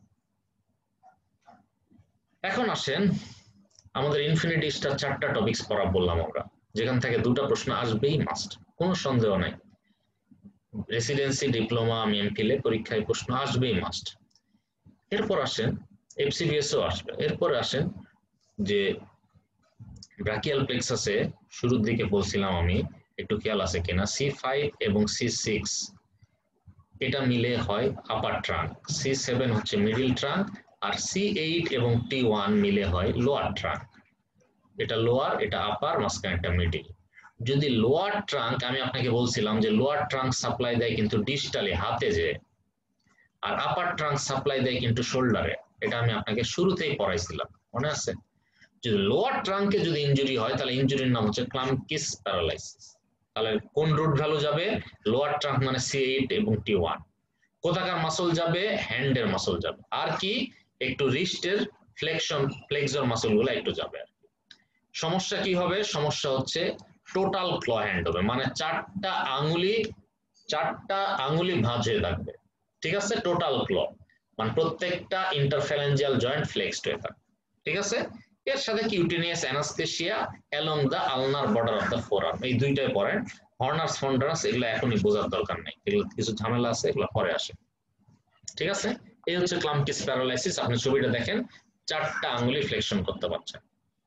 এখন আসেন, আমাদের ইনফিনিটি স্টার চারটা টপিকস পড়া বললাম আমরা, যেখান থেকে দুটো প্রশ্ন আসবেই মাস্ট, কোনো সন্দেহ নাই। রেসিডেন্সি, ডিপ্লোমা, আমি এমফিলে পরীক্ষায় প্রশ্ন আসবেই মাস্ট। এরপর আসেন এফসিবিএসও আসবে। এরপর আসেন যে ব্রাকিয়াল প্লেক্সাসে শুরুর দিকে বলছিলাম আমি, একটু খেয়াল আছে কিনা, সি ফাইভ এবং সি সিক্স এটা মিলে হয় আপার ট্রাঙ্ক, সি সেভেন হচ্ছে মিডিল ট্রাঙ্ক, আর সি এইট এবং টি ওয়ান মিলে হয় লোয়ার ট্রাঙ্ক। এটা লোয়ার, এটা আপার, মাঝখানে একটা মিডিল। যদি লোয়ার ট্রাঙ্ক, আমি আপনাকে বলছিলাম যে লোয়ার ট্রাঙ্ক সাপ্লাই দেয় কিন্তু ডিস্টালি, হাতে যে, আর আপার ট্রাঙ্ক সাপ্লাই দেয় কিন্তু শোল্ডারে। এটা আমি আপনাকে শুরুতেই পড়াইছিলাম, মনে আছে? যদি লোয়ার ট্রাঙ্কে যদি ইনজুরি হয়, তাহলে ইনজুরির নাম হচ্ছে ক্লামকিস প্যারালাইসিস। তাহলে কোন রুট ভ্যালু যাবে? লোয়ার ট্রাঙ্ক মানে সি এইট এবং টি ওয়ান। কোথাকার মাসল যাবে? হ্যান্ডের মাসল যাবে। আর কি? একটু রিস্টের ফ্লেকশন, ফ্লেক্সর মাসল গুলো একটু যাবে আর কি। সমস্যা কি হবে? সমস্যা হচ্ছে টোটাল ক্ল হ্যান্ড হবে, মানে চারটা আঙুলি চারটা আঙুলি ভাঁজ হয়ে থাকবে। ঠিক আছে? টোটাল ক্ল মানে প্রত্যেকটা ইন্টারফ্যালেঞ্জিয়াল জয়েন্ট ফ্লেক্সড হয়ে থাকবে। ঠিক আছে? এর সাথে cutaneous anaesthesia along the ulnar border of the forearm, এই দুইটাই পড়েন। হর্নার্স ফন্ডারাস এগুলো এখনই বোঝার দরকার নেই, এগুলো কিছু ঝামেলা আছে, এগুলো পরে আসে। ঠিক আছে? এই হচ্ছে ক্লামকিস প্যারালাইসিস। আপনি ছবিটা দেখেন, চারটা আঙ্গুলি ফ্লেকশন করতে পারছেন।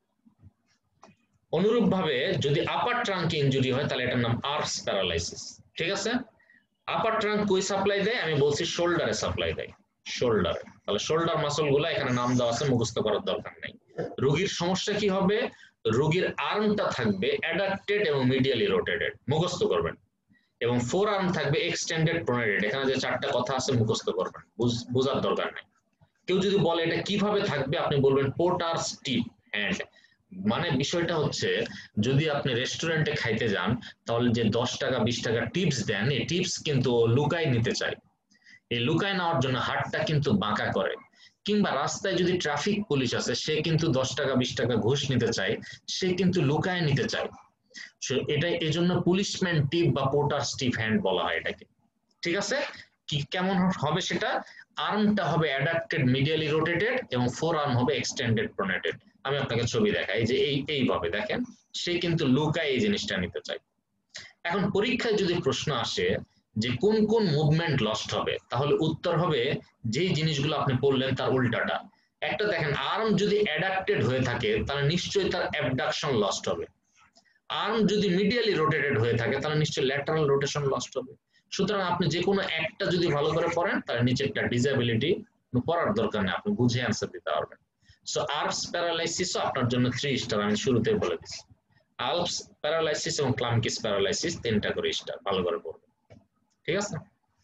অনুরূপভাবে যদি আপার ট্রাঙ্কে ইনজুরি হয়, তাহলে এটার নাম আর্স প্যারালাইসিস। ঠিক আছে? আপার ট্রাঙ্ক কই সাপ্লাই দেয়? আমি বলছি শোল্ডারে সাপ্লাই দেয়, শোল্ডারে। তাহলে শোল্ডার মাসল গুলা এখানে নাম দেওয়া আছে, মুখস্থ করার দরকার নেই। রোগীর সমস্যা কি হবে? রোগীর আর্মটা থাকবে অ্যাডাক্টেড এবং মিডিয়ালি রোটেটেড, মুখস্থ করবেন, এবং ফোর আর্ম থাকবে এক্সটেন্ডেড প্রোনেটেড। এখানে যে চারটা কথা আছে মুখস্থ করবেন, বোঝার দরকার নাই। কেউ যদি বলে এটা কিভাবে থাকবে, আপনি বলবেন পোর্টার স্টিপ হ্যান্ড। মানে বিষয়টা হচ্ছে, যদি আপনি রেস্টুরেন্টে খাইতে যান, তাহলে যে দশ টাকা বিশ টাকা টিপস দেন, এই টিপস কিন্তু লুকায় নিতে চায়। এই লুকায় নেওয়ার জন্য হাতটা কিন্তু বাঁকা করে। কিংবা রাস্তায় যদি ট্রাফিক পুলিশ আছে, সে কিন্তু দশ টাকা বিশ টাকা ঘুষ নিতে চায়, সে কিন্তু লুকায় নিতে চায়। এটা এই জন্য পুলিশম্যান টিপ বা পোর্টার স্টিপ হ্যান্ড বলা হয় এটাকে। ঠিক আছে? কি কেমন হবে সেটা, আর্মটা হবে অ্যাডাক্টেড মিডিয়ালি রোটেটেড এবং ফোর আর্ম হবে এক্সটেন্ডেড প্রোনেটেড। আমি আপনাকে ছবি দেখাই যে এই এইভাবে দেখেন, সে কিন্তু লুকায় এই জিনিসটা নিতে চায়। এখন পরীক্ষায় যদি প্রশ্ন আসে যে কোন কোন মুভমেন্ট লস্ট হবে, তাহলে উত্তর হবে যেই জিনিসগুলো আপনি বললেন তার উল্টাটা। একটা দেখেন, আর্ম যদি অ্যাডাক্টেড হয়ে থাকে তাহলে নিশ্চয়ই তার অ্যাবডাকশন লস্ট হবে। আর্ম যদি মিডিয়ালি রোটেটেড হয়ে থাকে তাহলে নিশ্চয়ই ল্যাটারাল রোটেশন লস্ট হবে। সুতরাং আপনি যে কোনো একটা যদি ভালো করে পড়েন তাহলে নিচেরটা ডিসএবিলিটি পড়ার দরকার নেই, আপনি বুঝে অ্যান্সার দিতে পারবেন। সো আর্মস প্যারালাইসিসও আপনার জন্য থ্রি স্টার, আমি শুরুতেই বলে দিচ্ছি। আলপস প্যারালাইসিস এবং ক্লামকিস প্যারালাইসিস তিনটা করে স্টার, ভালো করে পড়বেন, ঠিক আছে।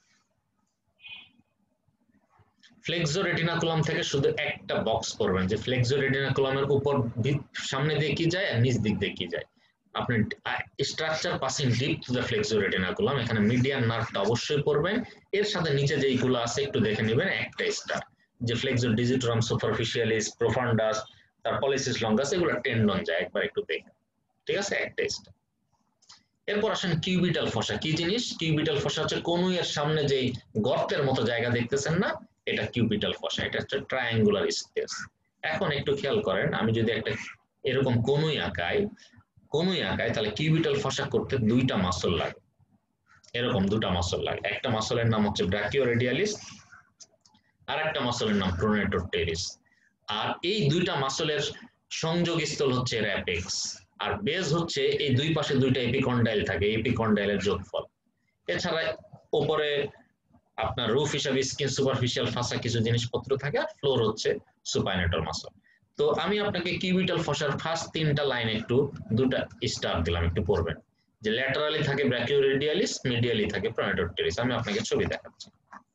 ফ্লেক্সো রেটিনাকুলাম থেকে শুধু একটা বক্স করবেন যে ফ্লেক্সো রেটিনাকুলামের উপর সামনে দিয়ে কি যায় আর নিচ দিক দিয়ে কি যায়। আপনি structure passing deep to the flexor retinaculum, এখানে মিডিয়ান নার্ভটা অবশ্যই পড়বেন। এর সাথে নিচে যেইগুলো আছে একটু দেখে নেবেন, একটা স্টার যে ফ্লেক্সো ডিজিটোরাম সুপারফিশিয়ালিস, প্রোফান্ডাস, তার পলিসিস লঙ্গাস, এগুলো টেন্ডন যায়, একবার একটু দেখেন, ঠিক আছে, একটা স্টার। এরপর আসেন কিউবিটাল ফসা। কি জিনিস? কিউবিটাল ফসা হচ্ছে কনুইয়ের সামনে যেই গর্তের মতো জায়গা দেখতেছেন না, এটা কিউবিটাল ফসা, এটা হচ্ছে ট্রায়াঙ্গুলার স্পেস। এখন একটু খেয়াল করেন, আমি যদি একটা এরকম কনুই আঁকাই কনুই আঁকাই তাহলে কিউবিটাল ফসা করতে দুইটা মাসল লাগে, এরকম দুটা মাসল লাগে। একটা মাসলের নাম হচ্ছে ব্রাকিওরেডিয়ালিস, আর একটা মাসলের নাম প্রোনেটর টেরিস। আর এই দুইটা মাসলের সংযোগস্থল হচ্ছে র্যাপেক্স, আর বেজ হচ্ছে এই দুই পাশে দুইটা এপিকন্ডাইল থাকে, এপিকন্ডাইলের যোগফল। এছাড়া উপরে আপনার রুফ হিসাবে স্কিন সুপারফিশিয়াল ফাসা কিছু জিনিসপত্র থাকে, আর ফ্লোর হচ্ছে সুপাইনেটর মাসল। তো আমি আপনাকে কিউবিটাল ফসার ফার্স্ট তিনটা লাইন একটু দুটা স্টার দিলাম, একটু পড়বেন যে ল্যাটারালি থাকে ব্র্যাকিওরেডিয়ালিস, মিডিয়ালি থাকে প্রোনেটর টেরিস। আমি আপনাকে ছবি দেখাচ্ছি,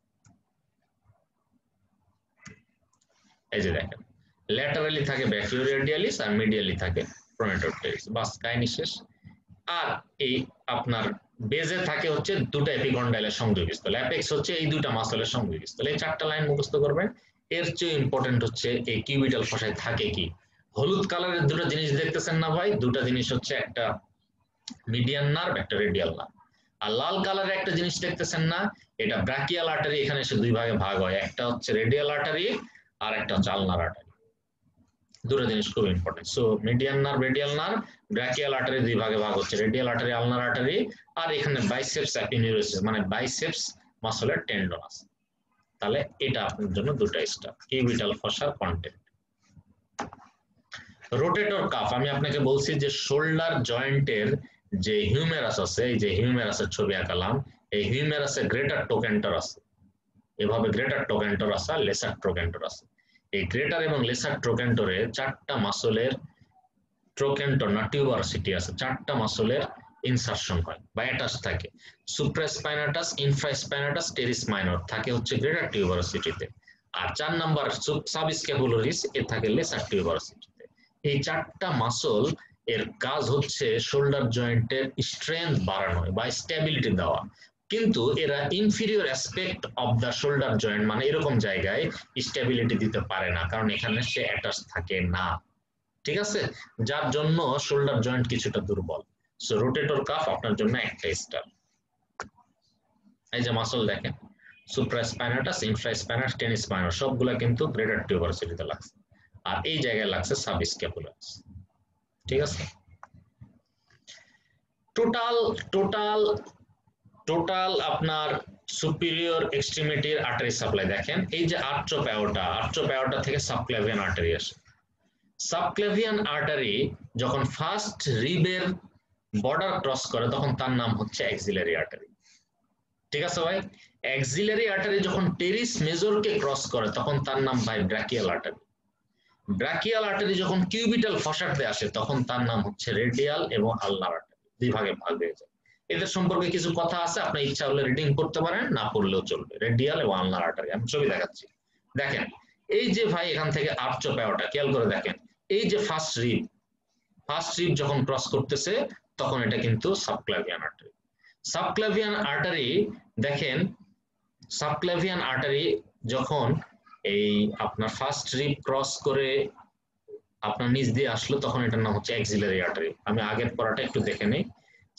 এই যে দেখেন, ল্যাটারালি থাকে ব্র্যাকিওরেডিয়ালিস আর মিডিয়ালি থাকে প্রোনেটর টেরিস, বাস কাহিনী শেষ। আর এই আপনার বেজে থাকে হচ্ছে দুটো এপিকন্ডাইলের সংযোগস্থল, অ্যাপেক্স হচ্ছে এই দুটো মাসলের সংযোগস্থল। এই চারটা লাইন মুখস্থ করবেন। এর চেয়ে ইম্পর্টেন্ট হচ্ছে এই কিউবিটাল ফসায় থাকে কি। হলুদ কালারের দুটো জিনিস দেখতেছেন না ভাই, দুটো জিনিস হচ্ছে একটা মিডিয়ান নার্ভ, একটা রেডিয়াল নার্ভ। আর লাল কালারের একটা জিনিস দেখতেছেন না, এটা ব্রাকিয়াল আর্টারি, এখানে এসে দুই ভাগে ভাগ হয়, একটা হচ্ছে রেডিয়াল আর্টারি আর একটা হচ্ছে আলনার আর্টারি। দুটো জিনিস খুব important. So median nerve, radial nerve, brachial artery দুই ভাগে ভাগ হচ্ছে, রেডিয়াল আর্টারি, আলনার আর্টারি। আর এখানে বাইসেপস অ্যাপিনিউরোসিস মানে বাইসেপস মাসলের টেন্ডন আছে। তাহলে এটা আপনার জন্য দুটো star, cubital fossa content. Rotator cuff, আমি আপনাকে বলছি যে শোল্ডার জয়েন্টের যে হিউমেরাস আছে, এই যে হিউমেরাসের ছবি আঁকালাম, এই হিউমেরাসে গ্রেটার টোকেন্টর আছে, এভাবে গ্রেটার টোকেন্টর আছে আর লেসার টোকেন্টর আছে। এই গ্রেটার এবং লেসার ট্রোকেন্টরে চারটা মাসলের ট্রোকেন্টর না টিউবারসিটি আছে, চারটা মাসলের ইনসারশন হয় বা অ্যাটাচ থাকে। সুপ্রাস্পাইনাটাস, ইনফ্রাস্পাইনাটাস, টেরিস মাইনর থাকে হচ্ছে গ্রেটার টিউবারসিটিতে, আর চার নাম্বার সাবস্ক্যাপুলারিস এ থাকে লেসার টিউবারসিটিতে। এই চারটা মাসল এর কাজ হচ্ছে শোল্ডার জয়েন্টের স্ট্রেংথ বাড়ানো বা স্টেবিলিটি দেওয়া, কিন্তু এরা inferior aspect of the shoulder joint মানে এরকম জায়গায় স্টেবিলিটি দিতে পারে না, কারণ এখানে সে অ্যাটাচ থাকে না, ঠিক আছে, যার জন্য শোল্ডার জয়েন্ট কিছুটা দুর্বল। সো রোটেটর কাফ আপনার জন্য একটা স্টার। এই যে মাসল দেখেন, সুপ্রাস্পাইনাটাস, ইনফ্রাস্পাইনাটাস, টেনিস মাইনর সবগুলা কিন্তু গ্রেটার টিউবারসিটিতে লাগছে, আর এই জায়গায় লাগছে সাবস্ক্যাপুলারিস, ঠিক আছে। টোটাল টোটাল টোটাল আপনার সুপিরিয়র এক্সট্রিমিটির আর্টারি সাপ্লাই দেখেন, এই যে আর্ট্রোপ্যাওটা, আর্ট্রোপ্যাওটা থেকে সাবক্লেভিয়ান আর্টারি আসে। সাবক্লেভিয়ান আর্টারি যখন ফার্স্ট রিবের বর্ডার ক্রস করে তখন তার নাম হচ্ছে অ্যাক্সিলারি আর্টারি, ঠিক আছে ভাই। অ্যাক্সিলারি আর্টারি যখন টেরিস মেজরকে ক্রস করে তখন তার নাম ভাই ব্র্যাকিয়াল আর্টারি। ব্র্যাকিয়াল আর্টারি যখন কিউবিটাল ফসাতে আসে তখন তার নাম হচ্ছে রেডিয়াল এবং আলনার আর্টারি, দুই ভাগে ভাগ হয়ে যায়। এদের সম্পর্কে কিছু কথা আছে, আপনার ইচ্ছা হলে রিডিং করতে পারেন, না পড়লেও চলবে। রেডিয়াল এবং আলনার আর্টারি আমি ছবি দেখাচ্ছি, দেখেন এই যে ভাই এখান থেকে আর্ট্রোপ্যাওটা খেয়াল করে দেখেন, এই যে ফার্স্ট রিব, ফার্স্ট রিব যখন ক্রস করতেছে তখন এটা কিন্তু সাবক্লেভিয়ান আর্টারি। সাবক্লেভিয়ান আর্টারি দেখেন, সাবক্লেভিয়ান আর্টারি যখন এই আপনার ফার্স্ট রিব ক্রস করে আপনার নিচ দিয়ে আসলো তখন এটার নাম হচ্ছে অ্যাক্সিলারি আর্টারি। আমি আগের পড়াটা একটু দেখে নেই।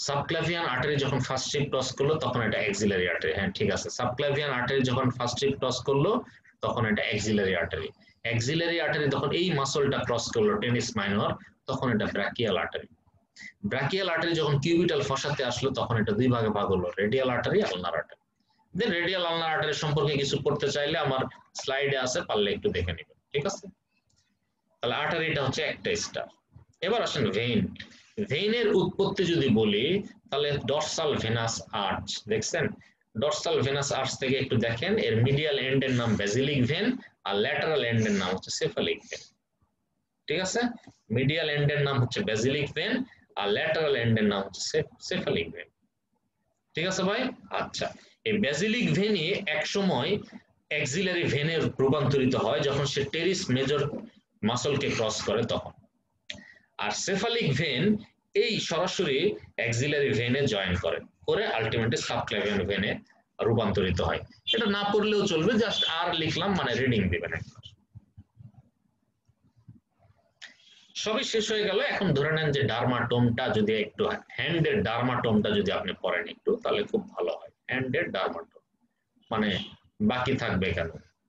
সাবক্লাভিয়ান আর্টারি যখন ফার্স্ট শিপ ক্রস করলো তখন এটা অ্যাক্সিলারি আর্টারি। হ্যাঁ ঠিক আছে, সাবক্লাভিয়ান আর্টারি যখন ফার্স্ট শিপ ক্রস করলো তখন এটা অ্যাক্সিলারি আর্টারি। অ্যাক্সিলারি আর্টারি যখন এই মাসলটা ক্রস করলো টেনিস মাইনর তখন এটা ব্রাকিয়াল আর্টারি। ব্রাকিয়াল আর্টারি যখন কিউবিটাল ফসাতে আসলো তখন এটা দুই ভাগে ভাগ হলো, radial artery, ulnar artery. Then radial ulnar artery সম্পর্কে কিছু পড়তে চাইলে আমার স্লাইডে আছে, পারলে একটু দেখে নেবেন, ঠিক আছে। তাহলে আর্টারিটা হচ্ছে একটা স্টার। এবার আসেন ভেইন। ভেইনের উৎপত্তি যদি বলি তাহলে ডরসাল ভেনাস আর্চ, দেখছেন ডরসাল ভেনাস আর্চ থেকে একটু দেখেন, এর মিডিয়াল এন্ডের নাম বেসিলিক ভেন আর ল্যাটারাল এন্ডের নাম হচ্ছে সেফালিক ভেন, ঠিক আছে। মিডিয়াল এন্ডের নাম হচ্ছে বেসিলিক ভেন আর ল্যাটারাল এন্ডের নাম হচ্ছে সেফালিক ভেন, ঠিক আছে ভাই। আচ্ছা, এই বেসিলিক ভেনই এক সময় অ্যাক্সিলারি ভেনে রূপান্তরিত হয় যখন সে টেরিস মেজর মাসলকে ক্রস করে তখন। আর সেফালিক ভেন এই সরাসরি অ্যাক্সিলারি ভেনে জয়েন করে করে আলটিমেটলি সাবক্লাভিয়ান ভেনে রূপান্তরিত হয়। এটা না পড়লেও চলবে, জাস্ট আর লিখলাম, মানে রিডিং দিবেন একবার। সবই শেষ হয়ে গেল। এখন ধরে নেন যে ডার্মাটোমটা যদি একটু, হ্যান্ডের ডার্মাটোমটা যদি আপনি পড়েন একটু তাহলে খুব ভালো হয়। হ্যান্ডের ডার্মাটোম মানে বাকি থাকবে কেন,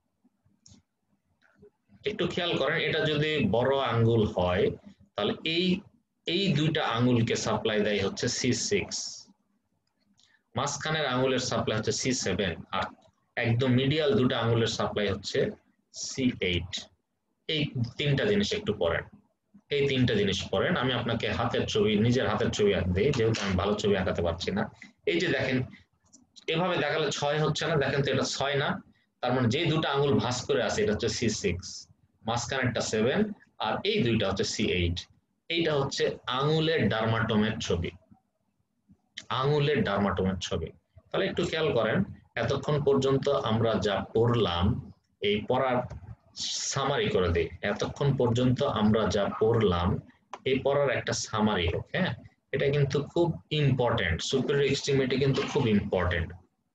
একটু খেয়াল করেন। এটা যদি বড় আঙ্গুল হয় তাহলে এই এই দুইটা আঙ্গুলকে সাপ্লাই দেয় হচ্ছে সি সিক্স, মাঝখানের আঙ্গুলের সাপ্লাই হচ্ছে সি সেভেন, আর একদম মিডিয়াল দুটো আঙ্গুলের সাপ্লাই হচ্ছে সি এইট। এই তিনটা জিনিস একটু পড়েন, এই তিনটা জিনিস পড়েন। আমি আপনাকে হাতের ছবি, নিজের হাতের ছবি আঁক দিই, যেহেতু আমি ভালো ছবি আঁকাতে পারছি না। এই যে দেখেন, এভাবে দেখালে ছয় হচ্ছে না, দেখেন তো এটা ছয় না, তার মানে যে দুটো আঙ্গুল ভাঁজ করে আছে এটা হচ্ছে সি সিক্স, মাঝখানেরটা সেভেন, আর এই দুইটা হচ্ছে সি এইট। এইটা হচ্ছে আঙুলের ডার্মাটোমের ছবি, আঙুলের ডার্মাটোমের ছবি। তাহলে একটু খেয়াল করেন, এতক্ষণ পর্যন্ত আমরা যা পড়লাম, এই পড়ার সামারি করে দিই। এতক্ষণ পর্যন্ত আমরা যা পড়লাম এই পড়ার একটা সামারি হোক। হ্যাঁ, এটা কিন্তু খুব ইম্পর্টেন্ট, সুপিরিয়র এক্সট্রিমিটি কিন্তু খুব ইম্পর্টেন্ট।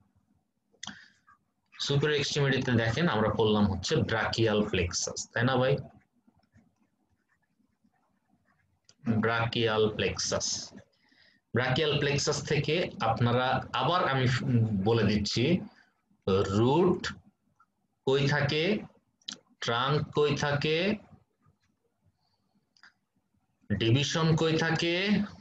সুপিরিয়র এক্সট্রিমিটিতে দেখেন আমরা পড়লাম হচ্ছে ব্রাকিয়াল প্লেক্সাস, তাই না ভাই? ব্রাকিয়াল প্লেক্সাস, ব্রাকিয়াল প্লেক্সাস থেকে আপনারা আবার আমি বলে দিচ্ছি, রুট কই থাকে, ট্রাঙ্ক কই থাকে, ডিভিশন কই থাকে,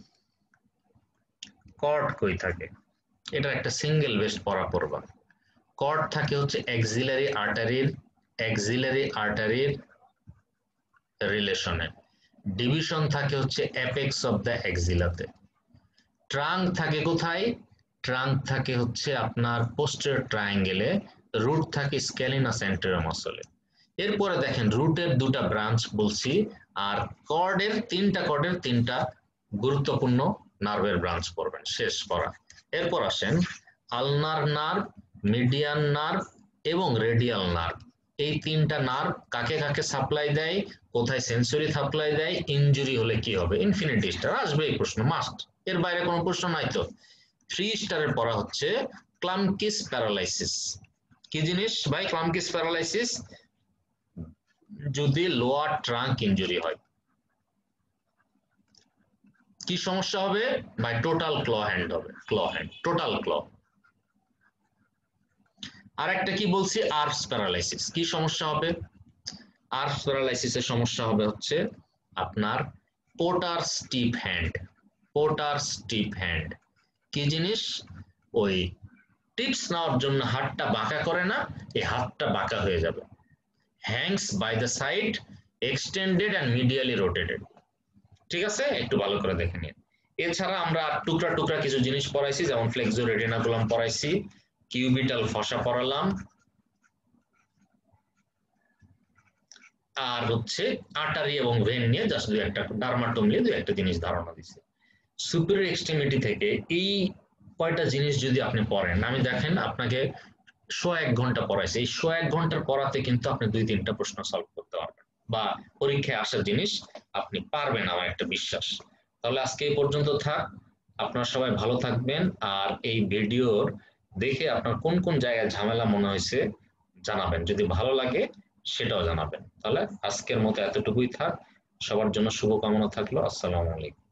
কর্ড কই থাকে। এটা একটা সিঙ্গেল বেস্ট পড়া পড়বা। কর্ড থাকে হচ্ছে অ্যাক্সিলারি আর্টারির অ্যাক্সিলারি আর্টারির রিলেশনে, ডিভিশন থাকে হচ্ছে অ্যাপেক্স অফ দ্য অ্যাক্সিলাতে, ট্রাঙ্ক থাকে কোথায়, ট্রাঙ্ক থাকে হচ্ছে আপনার পোস্টেরিয়র ট্রায়াঙ্গেলে, রুট থাকে স্ক্যালিনাস অ্যান্টেরিয়র মাসলে। এরপরে দেখেন রুটের দুটা ব্রাঞ্চ বলছি, আর কর্ডের তিনটা কর্ডের তিনটা গুরুত্বপূর্ণ নার্ভের ব্রাঞ্চ পড়বেন, শেষ পড়া। এরপর আসেন আলনার নার্ভ, মিডিয়ান নার্ভ এবং রেডিয়াল নার্ভ। এই তিনটা নার্ভ কাকে কাকে সাপ্লাই দেয়, কোথায় সেন্সরি সাপ্লাই দেয়, ইনজুরি হলে কি হবে। ইনফিনিটি স্টার আসবে এই প্রশ্ন, মাস্ট, এর বাইরে কোনো প্রশ্ন নাই তো। থ্রি স্টারের পড়া হচ্ছে ক্লামকিস প্যারালাইসিস। কি জিনিস ভাই ক্লামকিস প্যারালাইসিস? যদি লোয়ার ট্রাঙ্ক ইনজুরি হয় কি সমস্যা হবে ভাই? টোটাল ক্ল হ্যান্ড হবে, ক্ল হ্যান্ড, টোটাল ক্ল। আর একটা কি বলছি, আর্পস প্যারালাইসিস। কি সমস্যা হবে? আর্পস প্যারালাইসিসের সমস্যা হবে হচ্ছে আপনার porter tip hand, porter tip hand. কি জিনিস? ওই টিপস নেওয়ার জন্য হাতটা বাঁকা করে না, এই হাতটা বাঁকা হয়ে যাবে। Hangs by the side, extended and medially rotated. ঠিক আছে, একটু ভালো করে দেখে নিন। এছাড়া আমরা টুকরা টুকরা কিছু জিনিস পড়াইছি, যেমন ফ্লেক্সো রেটিনাকুলাম পড়াইছি, কিউবিটাল ফসা পড়ালাম, আর হচ্ছে আর্টারি এবং ভেন নিয়ে জাস্ট দুই একটা, ডার্মাটোম নিয়ে দুই একটা জিনিস ধারণা দিচ্ছে। সুপিরিয়র এক্সট্রিমিটি থেকে এই কয়টা জিনিস যদি আপনি পড়েন, আমি দেখেন আপনাকে শো এক ঘন্টা পড়াইছে, এই শো এক ঘন্টার পড়াতে কিন্তু আপনি দুই তিনটা প্রশ্ন সলভ করতে পারবেন, বা পরীক্ষায় আসার জিনিস আপনি পারবেন, আমার একটা বিশ্বাস। তাহলে আজকে এই পর্যন্ত থাক, আপনারা সবাই ভালো থাকবেন। আর এই ভিডিওর দেখে আপনার কোন কোন জায়গায় ঝামেলা মনে হয়েছে জানাবেন, যদি ভালো লাগে সেটাও জানাবেন। তাহলে আজকের মতো এতটুকুই থাক, সবার জন্য শুভকামনা থাকলো। আসসালামু আলাইকুম।